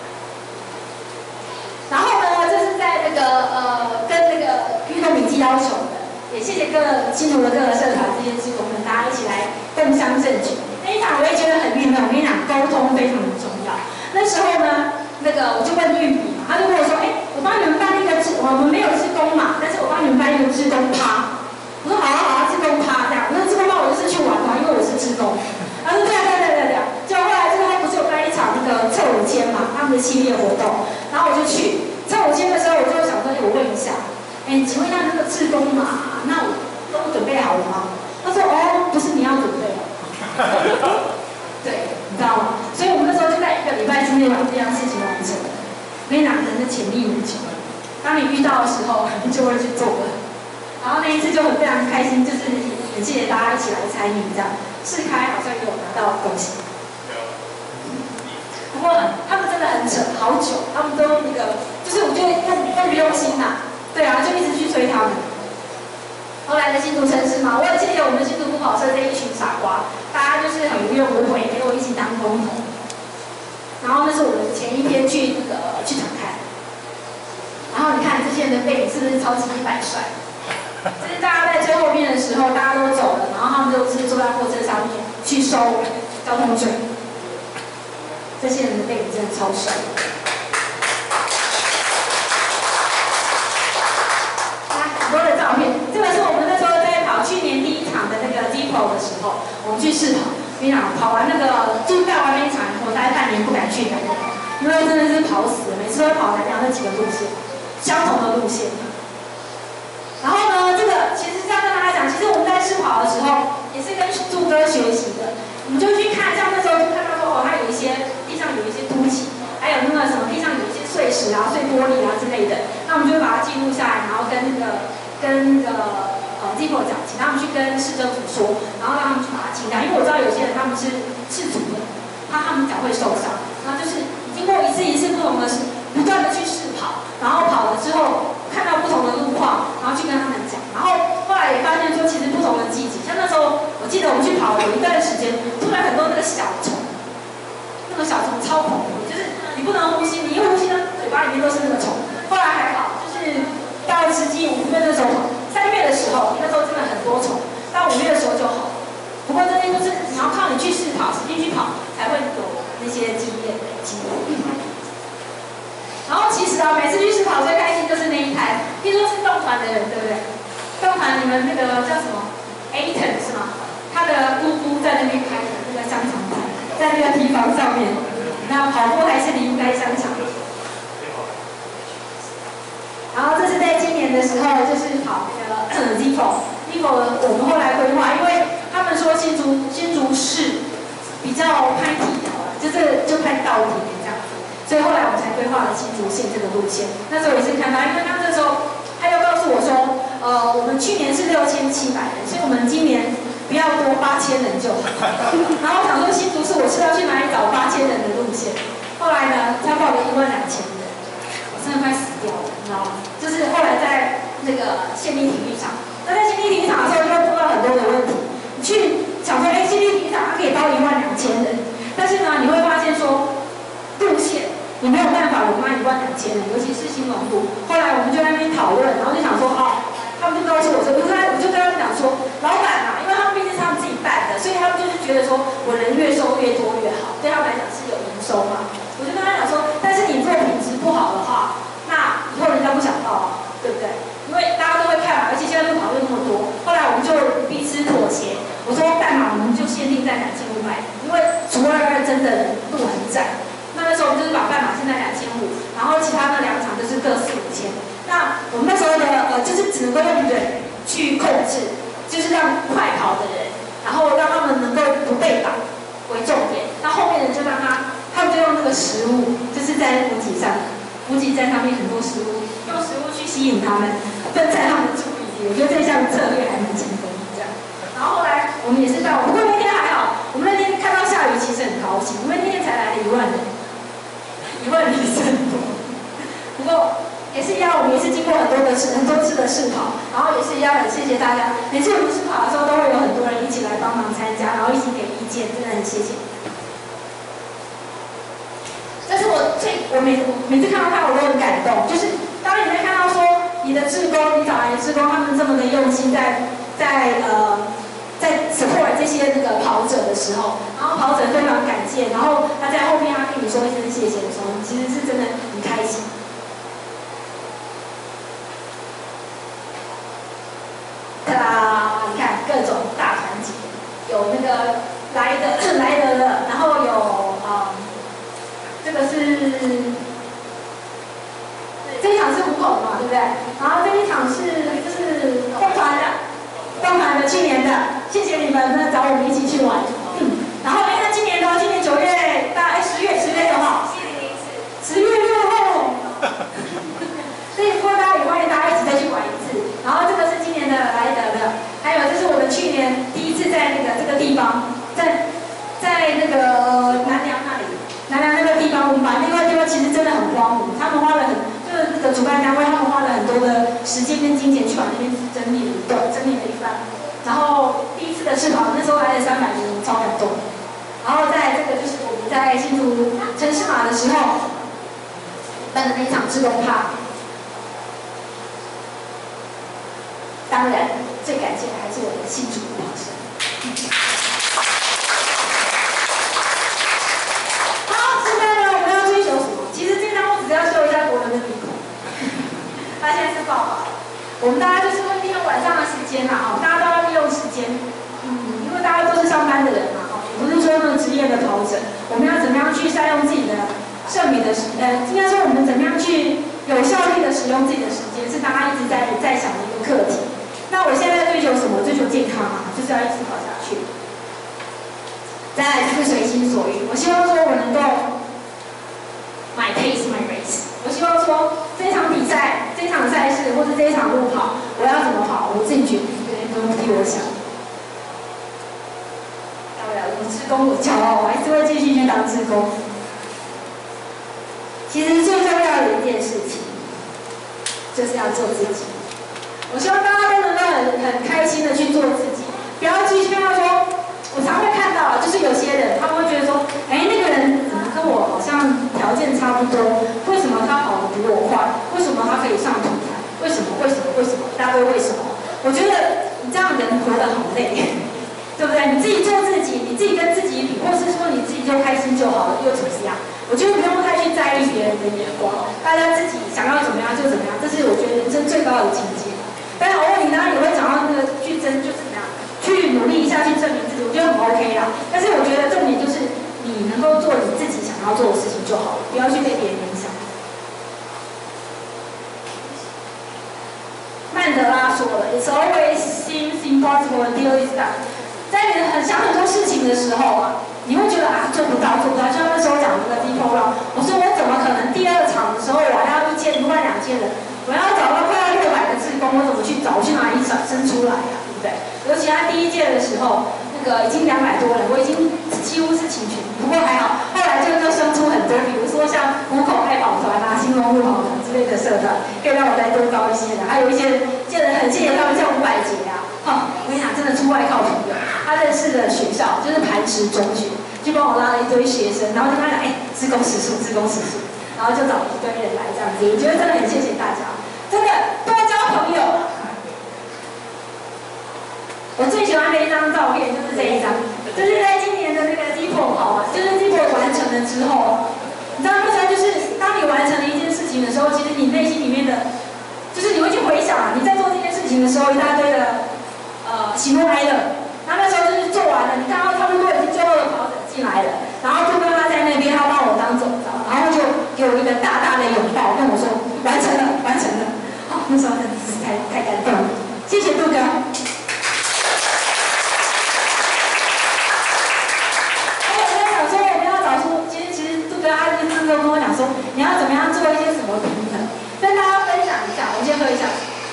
然后呢，这是在那个呃跟那个运动笔记要求的，也谢谢各新竹的各个社团这些志工们，大家一起来共襄盛举。那一场我也觉得很郁闷，我跟你讲，沟通非常的重要。那时候呢，那个我就问玉比嘛，他就跟我说，哎，我帮你们办一个志，我们没有志工嘛，但是我帮你们办一个志工趴。我说好啊好啊，志工趴这样。我说志工趴我就是去玩嘛，因为我是志工。他说对啊对啊对啊对啊。结果后来之后他不是有办一场那个侧舞签嘛，他们的系列活动，然后我就去侧舞签的时候，我就想说，哎，我问一下，哎，请问一下那个志工嘛，那我都准备好了吗？他说哦，不是你要准备。对，你知道吗？所以我们那时候就在一个礼拜之内把这样事情完成。我跟你讲，人的潜力无穷，当你遇到的时候，你就会去做了。然后那一次就很非常开心，就是很谢谢大家一起来参与，这样试开好像也有拿到东西。不过他们真的很扯，好久，他们都那个，就是我觉得用用不用心呐、啊，对啊，就一直去催他们。后来的新竹城市嘛，我也谢谢我们新竹步跑社这一群傻瓜，大家就是很无怨无悔，陪我一起当工头。然后那是我们前一天去那个去场看，然后你看这些人的背影是不是超级一百帅？就是大家在最后面的时候，大家都走了，然后他们都是坐在货车上面去收交通税。这些人的背影真的超帅。很多的照片，这个是我们那时候在跑去年第一场的那个 Zippo 的时候，我们去试跑。跟你讲，跑完那个就带完那一场以后，大概半年不敢去南寮，因为真的是跑死了，每次都跑南寮那几个路线，相同的路线。然后呢，这个其实这样跟大家讲，其实我们在试跑的时候也是跟柱哥学习的，我们就去看，像那时候就看到说哦，它有一些地上有一些凸起，还有那个什么地上有一些碎石啊、碎玻璃啊之类的，那我们就会把它记录下来，然后跟那个跟那个呃 Zippo 讲，请他们去跟市政府说，然后让他们去把它清掉，因为我知道有些人他们是赤足的，怕他们脚会受伤，然后就是经过一次一次不同的不断的去试跑，然后跑了之后看到不同的路况，然后去跟他们讲，然后来也发现说，其实不同的季节，像那时候我记得我们去跑有一段时间，突然很多那个小虫，那个小虫超恐怖，就是你不能呼吸，你一呼吸呢，嘴巴里面都是那个虫。后来还好，就是到十几五月那时候，三月的时候，那时候真的很多虫，到五月的时候就好。不过这些都是你要靠你去试跑，实际去跑才会有那些经验累积。然后其实啊，每次去试跑最开心就是那一台，听说是动团的人，对不对？动团你们那个叫什么 ？Aton 是吗？他的姑姑在那边开的那个香肠摊，在那个地方上面。那跑步还是离不开香肠。然后这是在今年的时候，就是跑那个 Zipo，Zipo 我们后来规划，因为他们说新竹新竹市比较拍体条，就是就拍稻田这样子，所以后来我们才规划了新竹县这个路线。那时候也是看到，因为他那时候他又告诉我说，呃，我们去年是六千七百人，所以我们今年不要多八千人就好。然后我想说新竹市我是要去哪里找八千人的路线？后来呢，他报了一万两千人，我真的快死掉了，你知道吗？就是后来在那个县立体育场，那在县立体育场的时候就会碰到很多的问题。你去想说，哎，县立体育场它可以包一万两千人，但是呢，你会发现说路线你没有办法容纳一万两千人，尤其是新农路。后来我们就在那边讨论，然后就想说，哦，他们就告诉我说，我就跟我就跟他们讲说，老板啊，因为他们毕竟是他们自己办的，所以他们就是觉得说我人越收越多越好，对他们来讲是有营收嘛。我就跟他讲说，但是你做品质不好的话，那以后人家不想报啊，对不对？因为大家都会看嘛，而且现在路跑又那么多。后来我们就彼此妥协，我说半马我们就限定在两千五百，因为除二二真的路很窄。那那时候我们就是把半马限在两千五，然后其他那两场就是各四五千。那我们那时候的呃，就是只能够用人去控制，就是让快跑的人，然后让他们能够不被挡为重点。那后面人就让他，他们就用那个食物，就是在补给上，补给站上面很多食物，用食物去吸引他们，分散他们的注意力。我觉得这项策略还蛮成功的这样。然后后来我们也是到，不过那天还好，我们那天看到下雨，其实很高兴，因为那天才来了一万人，一万人是很多。不过也是一样，我们也是经过很多的试很多次的试跑，然后也是一样，很谢谢大家。每次我们试跑的时候，都会有很多人一起来帮忙参加，然后一起给意见，真的很谢谢。这是我最我每每次看到他我都很感动，就是当你会看到说你的志工，你找来的志工，他们这么的用心在在呃在 support 这些那个跑者的时候，然后跑者非常感谢，然后他在后面他跟你说一声谢谢的时候，你其实是真的很开心。啦，你看各种大团结，有那个来的来得的，然后有啊、嗯，这个是这一场是虎口的嘛，对不对？然后这一场是就是动团的，动团的去年的，谢谢你们呢找我们一起去玩。嗯，然后哎，那今年呢？今年九月到哎十月十月的话，十月六号，所以不过大家也欢迎大家一起再去玩一次。然后这个是今年的来得的，还有这是我们去年第一次在那个这个地方，在在那个南梁那里，南梁那个地方，我们把那个地方其实真的很荒芜，他们花了很就是那个主办单位他们花了很多的时间跟金钱去把那边整理了一段，整理了一番。然后第一次的试跑，那时候来了三百人，超感动。然后在这个就是我们在新竹城市马的时候办的那一场志工趴。当然，最感谢的还是我的新竹跑生。好，现在呢，我们要追求什么？其实这张我只是要秀一下国人的鼻孔，他现在是爆发。我们大家就是会利用晚上的时间啦，哈，大家都要利用时间，嗯，因为大家都是上班的人嘛，哈，也不是说那种职业的跑者，我们要怎么样去善用自己的剩余的时，呃，应该说我们怎么样去有效率的使用自己的时间，是大家一直在在想的一个课题。那我现在追求什么？追求健康嘛，就是要一直跑下去。再来就是随心所欲，我希望说我能够 my pace my race。我希望说这场比赛、这场赛事或者这一场路跑，我要怎么跑，我自己决定，别人不用替我想。当然，我志工我骄傲，我还是会继续去当志工。其实最重要的一件事情，就是要做自己。我希望大家都能够很很很开心的去做自己，不要去炫耀说。我常会看到，就是有些人他们会觉得说，哎，那个人怎么跟我好像条件差不多？为什么他跑得比我快？为什么他可以上体坛？为什么？为什么？为什么？一大堆为什么？我觉得你这样人活得好累，对不对？你自己做自己，你自己跟自己比，或是说你自己就开心就好了，又怎么样？我觉得不用太去在意别人的眼光，大家自己想要怎么样就怎么样，这是我觉得人生最高的境界。当然，偶尔你当然也会讲到那个去争，就是怎么样？去努力一下，去证明自己，我觉得很 OK 啦。但是我觉得重点就是你能够做你自己想要做的事情就好了，不要去被别人影响。曼德拉说了 ，It's always seems impossible until it's done。在你很想很多事情的时候啊，你会觉得啊做不到，做不到。就像那时候讲那个 deep round， 我说我怎么可能第二场的时候我还要一千，不管两千人，我要找到快要六百个志工，我怎么去找？我去哪里找生出来啊？对不对？尤其他第一届的时候，那个已经两百多人，我已经几乎是齐全。不过还好，后来就就生出很多，比如说像虎口爱跑团啊、兴隆路跑团之类的社团，可以让我再多招一些人。还有一些见得很谢谢他们，像伍百杰啊，哦，我跟你讲，真的出外靠朋友。他认识的学校就是磐石中学，就帮我拉了一堆学生，然后就跟他讲，哎，志工时数，志工时数，然后就找一堆人来这样子。我觉得真的很谢谢大家，真的多交朋友。我最喜欢的一张照片就是这一张，就是在今年的那个 Depot 跑完，就是 Depot 完成了之后，你知道那时候就是当你完成了一件事情的时候，其实你内心里面的，就是你会去回想你在做这件事情的时候一大堆的呃喜怒哀乐，然后那时候就是做完了，你看到差不多已经最后的跑者进来了，然后杜哥他在那边他帮我当总召，然后就给我一个大大的拥抱，跟我说完成了，完成了，哦，那时候真的是太太感动了，谢谢杜哥。跟我讲说你要怎么样做一些什么平衡，跟大家分享一下。我先喝一下，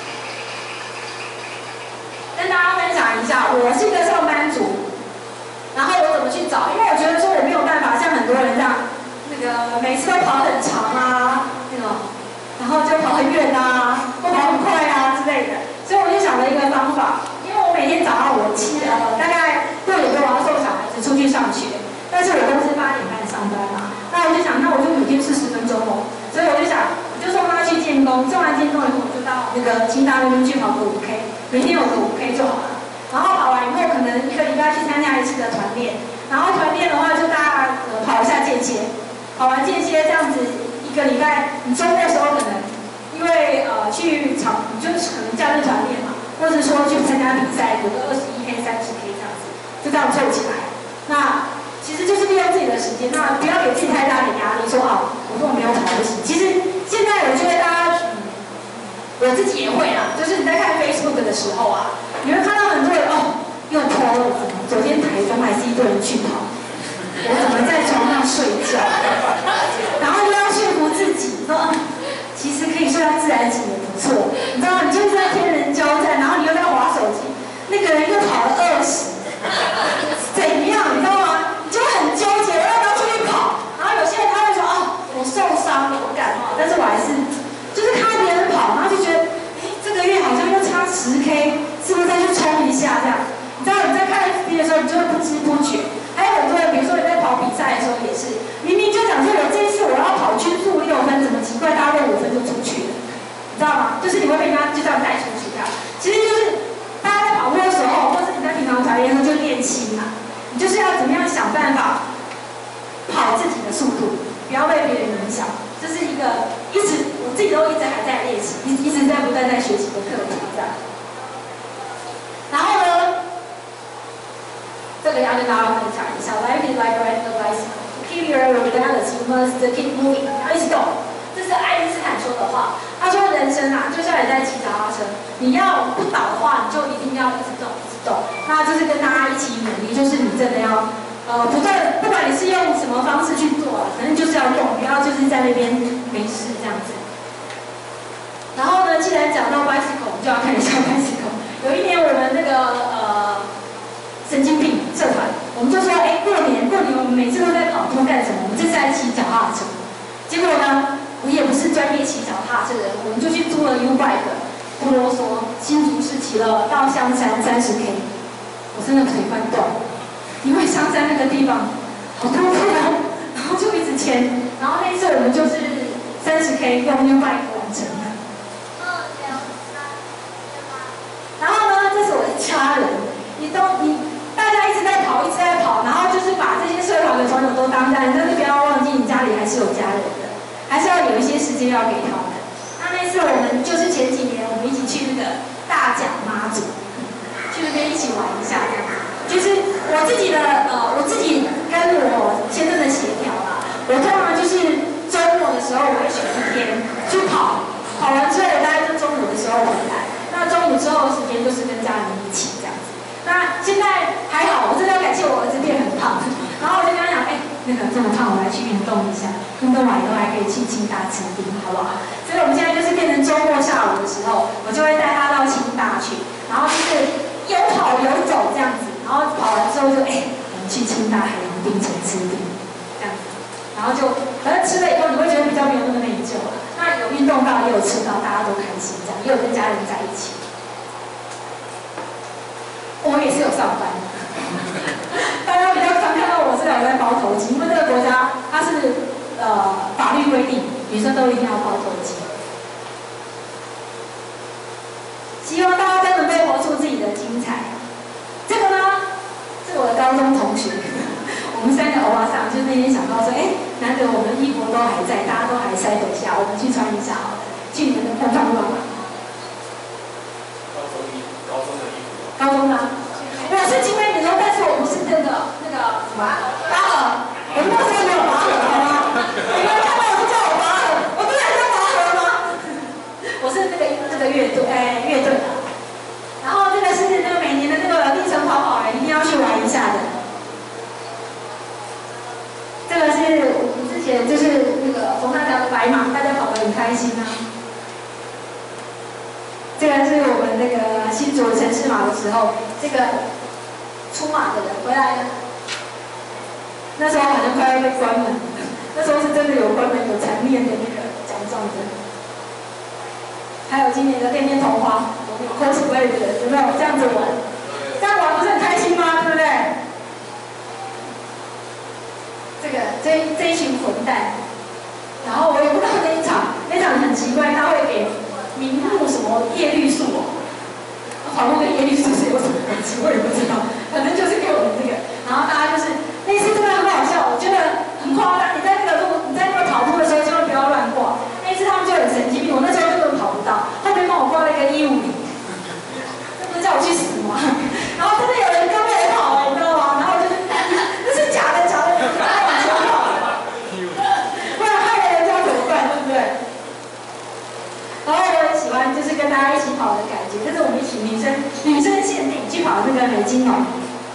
跟大家分享一下，我是一个上班族，然后我怎么去找？因为我觉得说我没有办法像很多人这样，那个每次都跑很长啊，那种，然后就跑很远啊，或跑很快啊之类的。所以我就想了一个方法，因为我每天早上我七呃大概六点多我要送小孩子出去上学，但是我都是八点半上班嘛。那我就想，那我就每天四十分钟哦，所以我就想，我就送他去建工，送完建工以后，我就到那个清大那边去跑个五 K， 每天有个五 K 就好了。然后跑完以后，可能一个礼拜去参加一次的团练，然后团练的话就大家呃跑一下间歇，跑完间歇这样子一个礼拜，你周末的时候可能因为呃去场，你就是可能假日团练嘛，或者说去参加比赛，有个二十一 K、三十 K 这样子，就这样凑起来。那其实就是利用自己的时间，那不要给自己太大的压力，说啊，我说我没有跑不行。其实现在我觉得大家，嗯，我自己也会啦，就是你在看 Facebook 的时候啊，你会看到很多人哦，又 po 了，昨天台中还是一堆人去跑，我怎么在床上睡觉？然后又要说服自己说，啊，其实可以睡到自然醒也不错。你知道，你就是在天人交战，然后你又在滑手机，那个人又跑了二十，怎样？你知道吗？就很纠结，我要不要出去跑？然后有些人他会说，哦，我受伤了，我感冒，但是我还是就是看别人跑，然后就觉得，哎，这个月好像又差十 K， 是不是再去冲一下这样？你知道你在看 F B 的时候，你就会不知不觉。还有很多人，比如说你在跑比赛的时候也是，明明就讲说我这一次我要跑均速六分，怎么奇怪大概五分就出去了？你知道吗？就是你会被人家就这样带出去这样。其实就是大家在跑步的时候，或是你在平常团练的时候就练心嘛。你就是要怎么样想办法跑自己的速度，不要被别人影响，这是一个一直我自己都一直还在练习，一一直在不断在学习的课题这样。然后呢，这个要跟大家分享一下 ，Life is like riding a bicycle. To keep your balance, you must keep moving. 你要一直动，这是爱因斯坦说的话。他说人生啊，就像你在骑脚踏车，你要不倒的话，你就一定要一直动。那就是跟大家一起努力，就是你真的要，呃，不断，不管你是用什么方式去做啊，反正就是要动，不要就是在那边没事这样子。然后呢，既然讲到 bicycle， 我们就要看一下 bicycle。有一年我们那个呃神经病社团，我们就说，哎，过年过年我们每次都在跑步干什么？我们这次在骑脚踏车。结果呢，我也不是专业骑脚踏车的人，我们就去租了 U bike。 不啰嗦，新竹市骑了到香山三十 K， 我真的腿快断了，因为香山那个地方好多路哦，然后就一直牵，然后那一次我们就是三十 K 用 U bike 完成的。然后呢，这是我的家人，你都你大家一直在跑，一直在跑，然后就是把这些社团的朋友都当家人，但是不要忘记你家里还是有家人的，还是要有一些时间要给他们。那那次我们就是前几年我们一起去那个大甲妈祖，去那边一起玩一下，就是我自己的呃，我自己跟我先生的协调啦。我通常就是周末的时候我会选一天去跑，跑完之后我大概就中午的时候回来。那中午之后的时间就是跟家人一起这样子。那现在还好，我真的要感谢我儿子变很胖，然后我就跟他讲，哎、欸，那个这么胖，我来去运动一下，运动完以后还可以去清大吃冰，好不好？所以我们现在就是变成周末下午的时候，我就会带他到清大去，然后就是有跑有走这样子，然后跑完之后就哎、欸，我们去清大海洋冰城吃冰，这样子，然后就可能吃了以后你会觉得比较没有那么内疚了。那有运动到，也有吃到，大家都开心，这样也有跟家人在一起。我也是有上班，大家比较常看到我是有在包头巾，因为这个国家它是呃法律规定，女生都一定要包头巾。希望大家都能够活出自己的精彩。这个呢，是我的高中同学，我们三个欧巴桑，就那天想到说，哎，难得我们衣服都还在，大家都还塞得下，我们去穿一下好了，去你们的碰碰乱嘛。 高中衣，高中的衣服。 高中的，我是青梅女中，但是我不是那个那个什么拔河，我那时候没有拔河，好吗？你们看到我不叫我拔河，我真的叫拔河吗？我是那个那个乐队，哎，乐队的。然后这个是那个每年的那个历程跑跑，一定要去玩一下的。这个是我们之前就是那个冯大条的白马，大家跑得很开心啊。这个是我们那个新竹城市马的时候，这个出马的人回来了。那时候好像快要被关门，那时候是真的有关门，有残念的那个奖状的。还有今年的恋恋童话，我们有 cosplay 的人有没有这样子玩？这样玩不是很开心吗？对不对？这个这这一群混蛋，然后我也不知道那一场，那场很奇怪，他会给名目什么叶绿素哦，跑步跟叶绿素是有什么关系？我也不知道，反正就是给我们这个，然后大家就是那次真的很好笑，我觉得很夸张。你在那个路，你在那个跑步的时候，千万不要乱挂。那次他们就很神经病，我那时候根本跑不到，后面帮我挂了一个一五零，这不是叫我去死吗？然后真的有人跟我跑哎，你知道吗？然后我就那是假的，假的，你不要往前跑，不然害了人家怎么办？对不对？然后我很喜欢就是跟大家一起跑的感觉，这是我们一起女生女生限定去跑那个美津浓。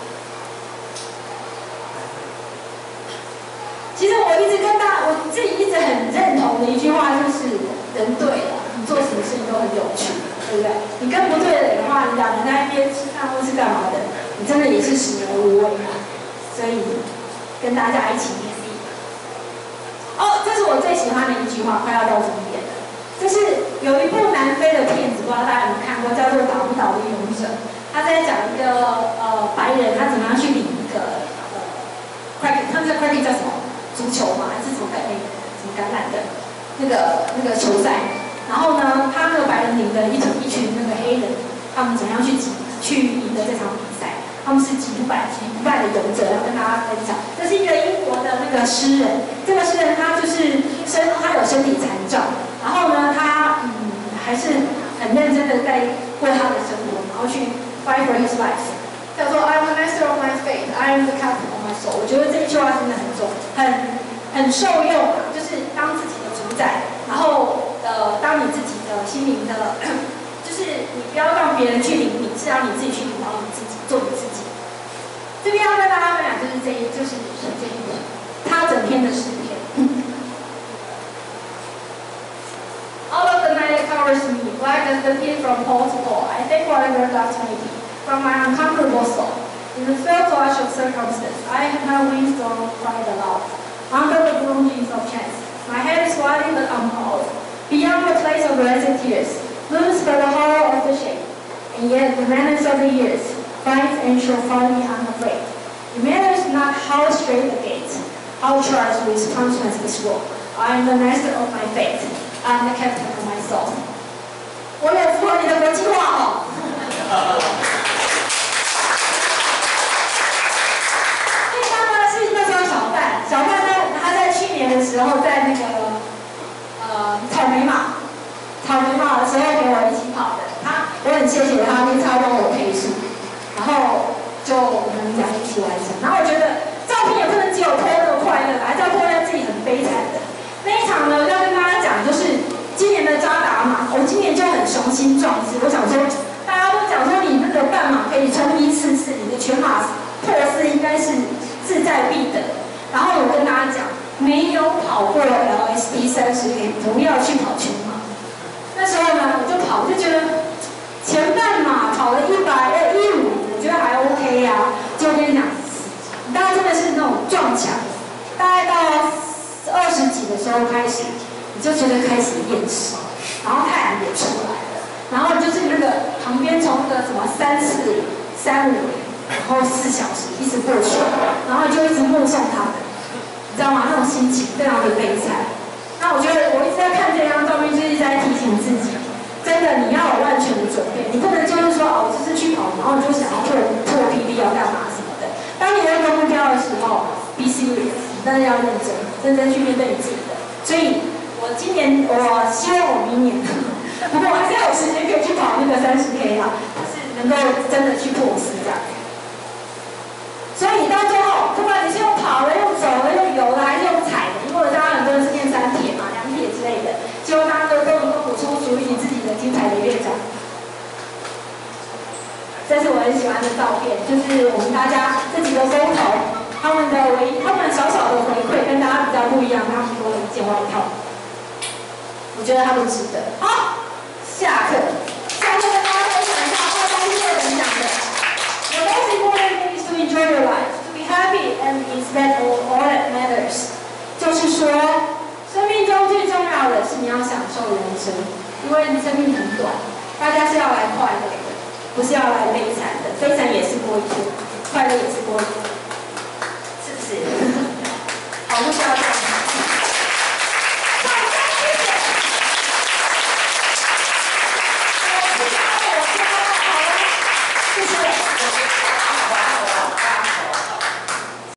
其实我一直跟大我自己一直很认同的一句话就是，人对了，你做什么事情都很有趣，对不对？你跟不对的人的话，你两个在那边吃饭或是干嘛的，你真的也是死而无味啊。所以跟大家一起勉励。哦，这是我最喜欢的一句话，快要到终点了。就是有一部南非的片子，不知道大家有没有看过，叫做《打不倒的勇者》。他在讲一个呃白人，他怎么样去领一个呃 cracky， 他们叫 cracky 叫什么？足球嘛，还是什么橄榄什么橄榄的那个那个球赛。然后呢，他那个白人领的一群一群那个黑人，他们怎样去击去赢得这场比赛？他们是击不败、击不败的勇者，要跟大家分享。这是一个英国的那个诗人，这个诗人他就是身他有身体残障，然后呢，他嗯还是很认真的在过他的生活，然后去 fight for his life， 叫做 I'm the master of my fate, I am the captain of my soul。我觉得这一句话真的很重，很很受用啊，就是当自己的主宰，然后呃当你自己的心灵的。就是你不要让别人去领你，是要你自己去领导你自己，做你自己。这边要跟大家分享就是这一，就是这一个，他整篇的诗篇。All of the night it covers me, black as the pit from pole to pole. I think whatever God may be, from my unconquerable soul. In the fell clutch of circumstance, I have my wings don't fly aloud. Under the bloomings of chance, my head is swelling but unbowed. Beyond the place of blessed tears. Moves by the hollow of the shape, and yet the manners of the years finds and shall find me unafraid. It matters not how straight the gates, how charged with punishments this world. I am the master of my fate. I am the captain of my soul. 我有符合你的国际化哦。对方呢是那时候小范，小范呢他在去年的时候在那个呃草莓马，草莓马的时候陪我一起跑的，他我很谢谢他，因为他帮我配速，然后就我们俩一起完成。然后我觉得照片也不能只有拖那么快乐，还是要拖在自己很悲惨的。那一场呢，要跟大家讲就是。今年的扎达马，我今年就很雄心壮志。我想说，大家都讲说你那个半马可以冲一四四，你的全马破四应该是志在必得。然后我跟大家讲，没有跑过 L S P 三十 K， 不要去跑全马。那时候呢，我就跑，就觉得前半马跑了一百呃一五，我觉得还 OK 啊。就跟你讲，大家真的是那种撞墙，大概到二十几的时候开始。你就觉得开始厌世，然后太阳也出来了，然后就是那个旁边从那个什么三四三五，然后四小时一直过去，然后就一直目送他们，你知道吗？那种心情非常的悲惨。那我觉得我一直在看这张照片，就一直在提醒自己，真的你要有万全的准备，你不能就是说哦，我就是去跑，然后你就想要破破 P B 要干嘛什么的。当你有一个目标的时候 ，be serious， 你真的要认真，认真去面对你自己的。所以。我今年，我希望我明年，不过我还是要有时间可以去跑那个三十 K 啦，就是能够真的去破四这样。所以到最后，不管你是用跑的、用走的、用游的，还是用踩的，因为大家很多人是练三铁嘛、两铁之类的，希望大家都能够补充属于你自己的精彩的乐章。这是我很喜欢的照片，就是我们大家这几个工头，他们的唯他们小小的回馈跟大家比较不一样，他们多了一件外套。我觉得他们值得。好，下课。下课跟大家分享一下二三一二人讲的。The most important thing is to enjoy your life, to be happy, and is that all, all that matters。就是说，生命中最重要的是你要享受人生，因为生命很短，大家是要来快乐的，不是要来悲惨的。悲惨也是过一天，快乐也是过一天。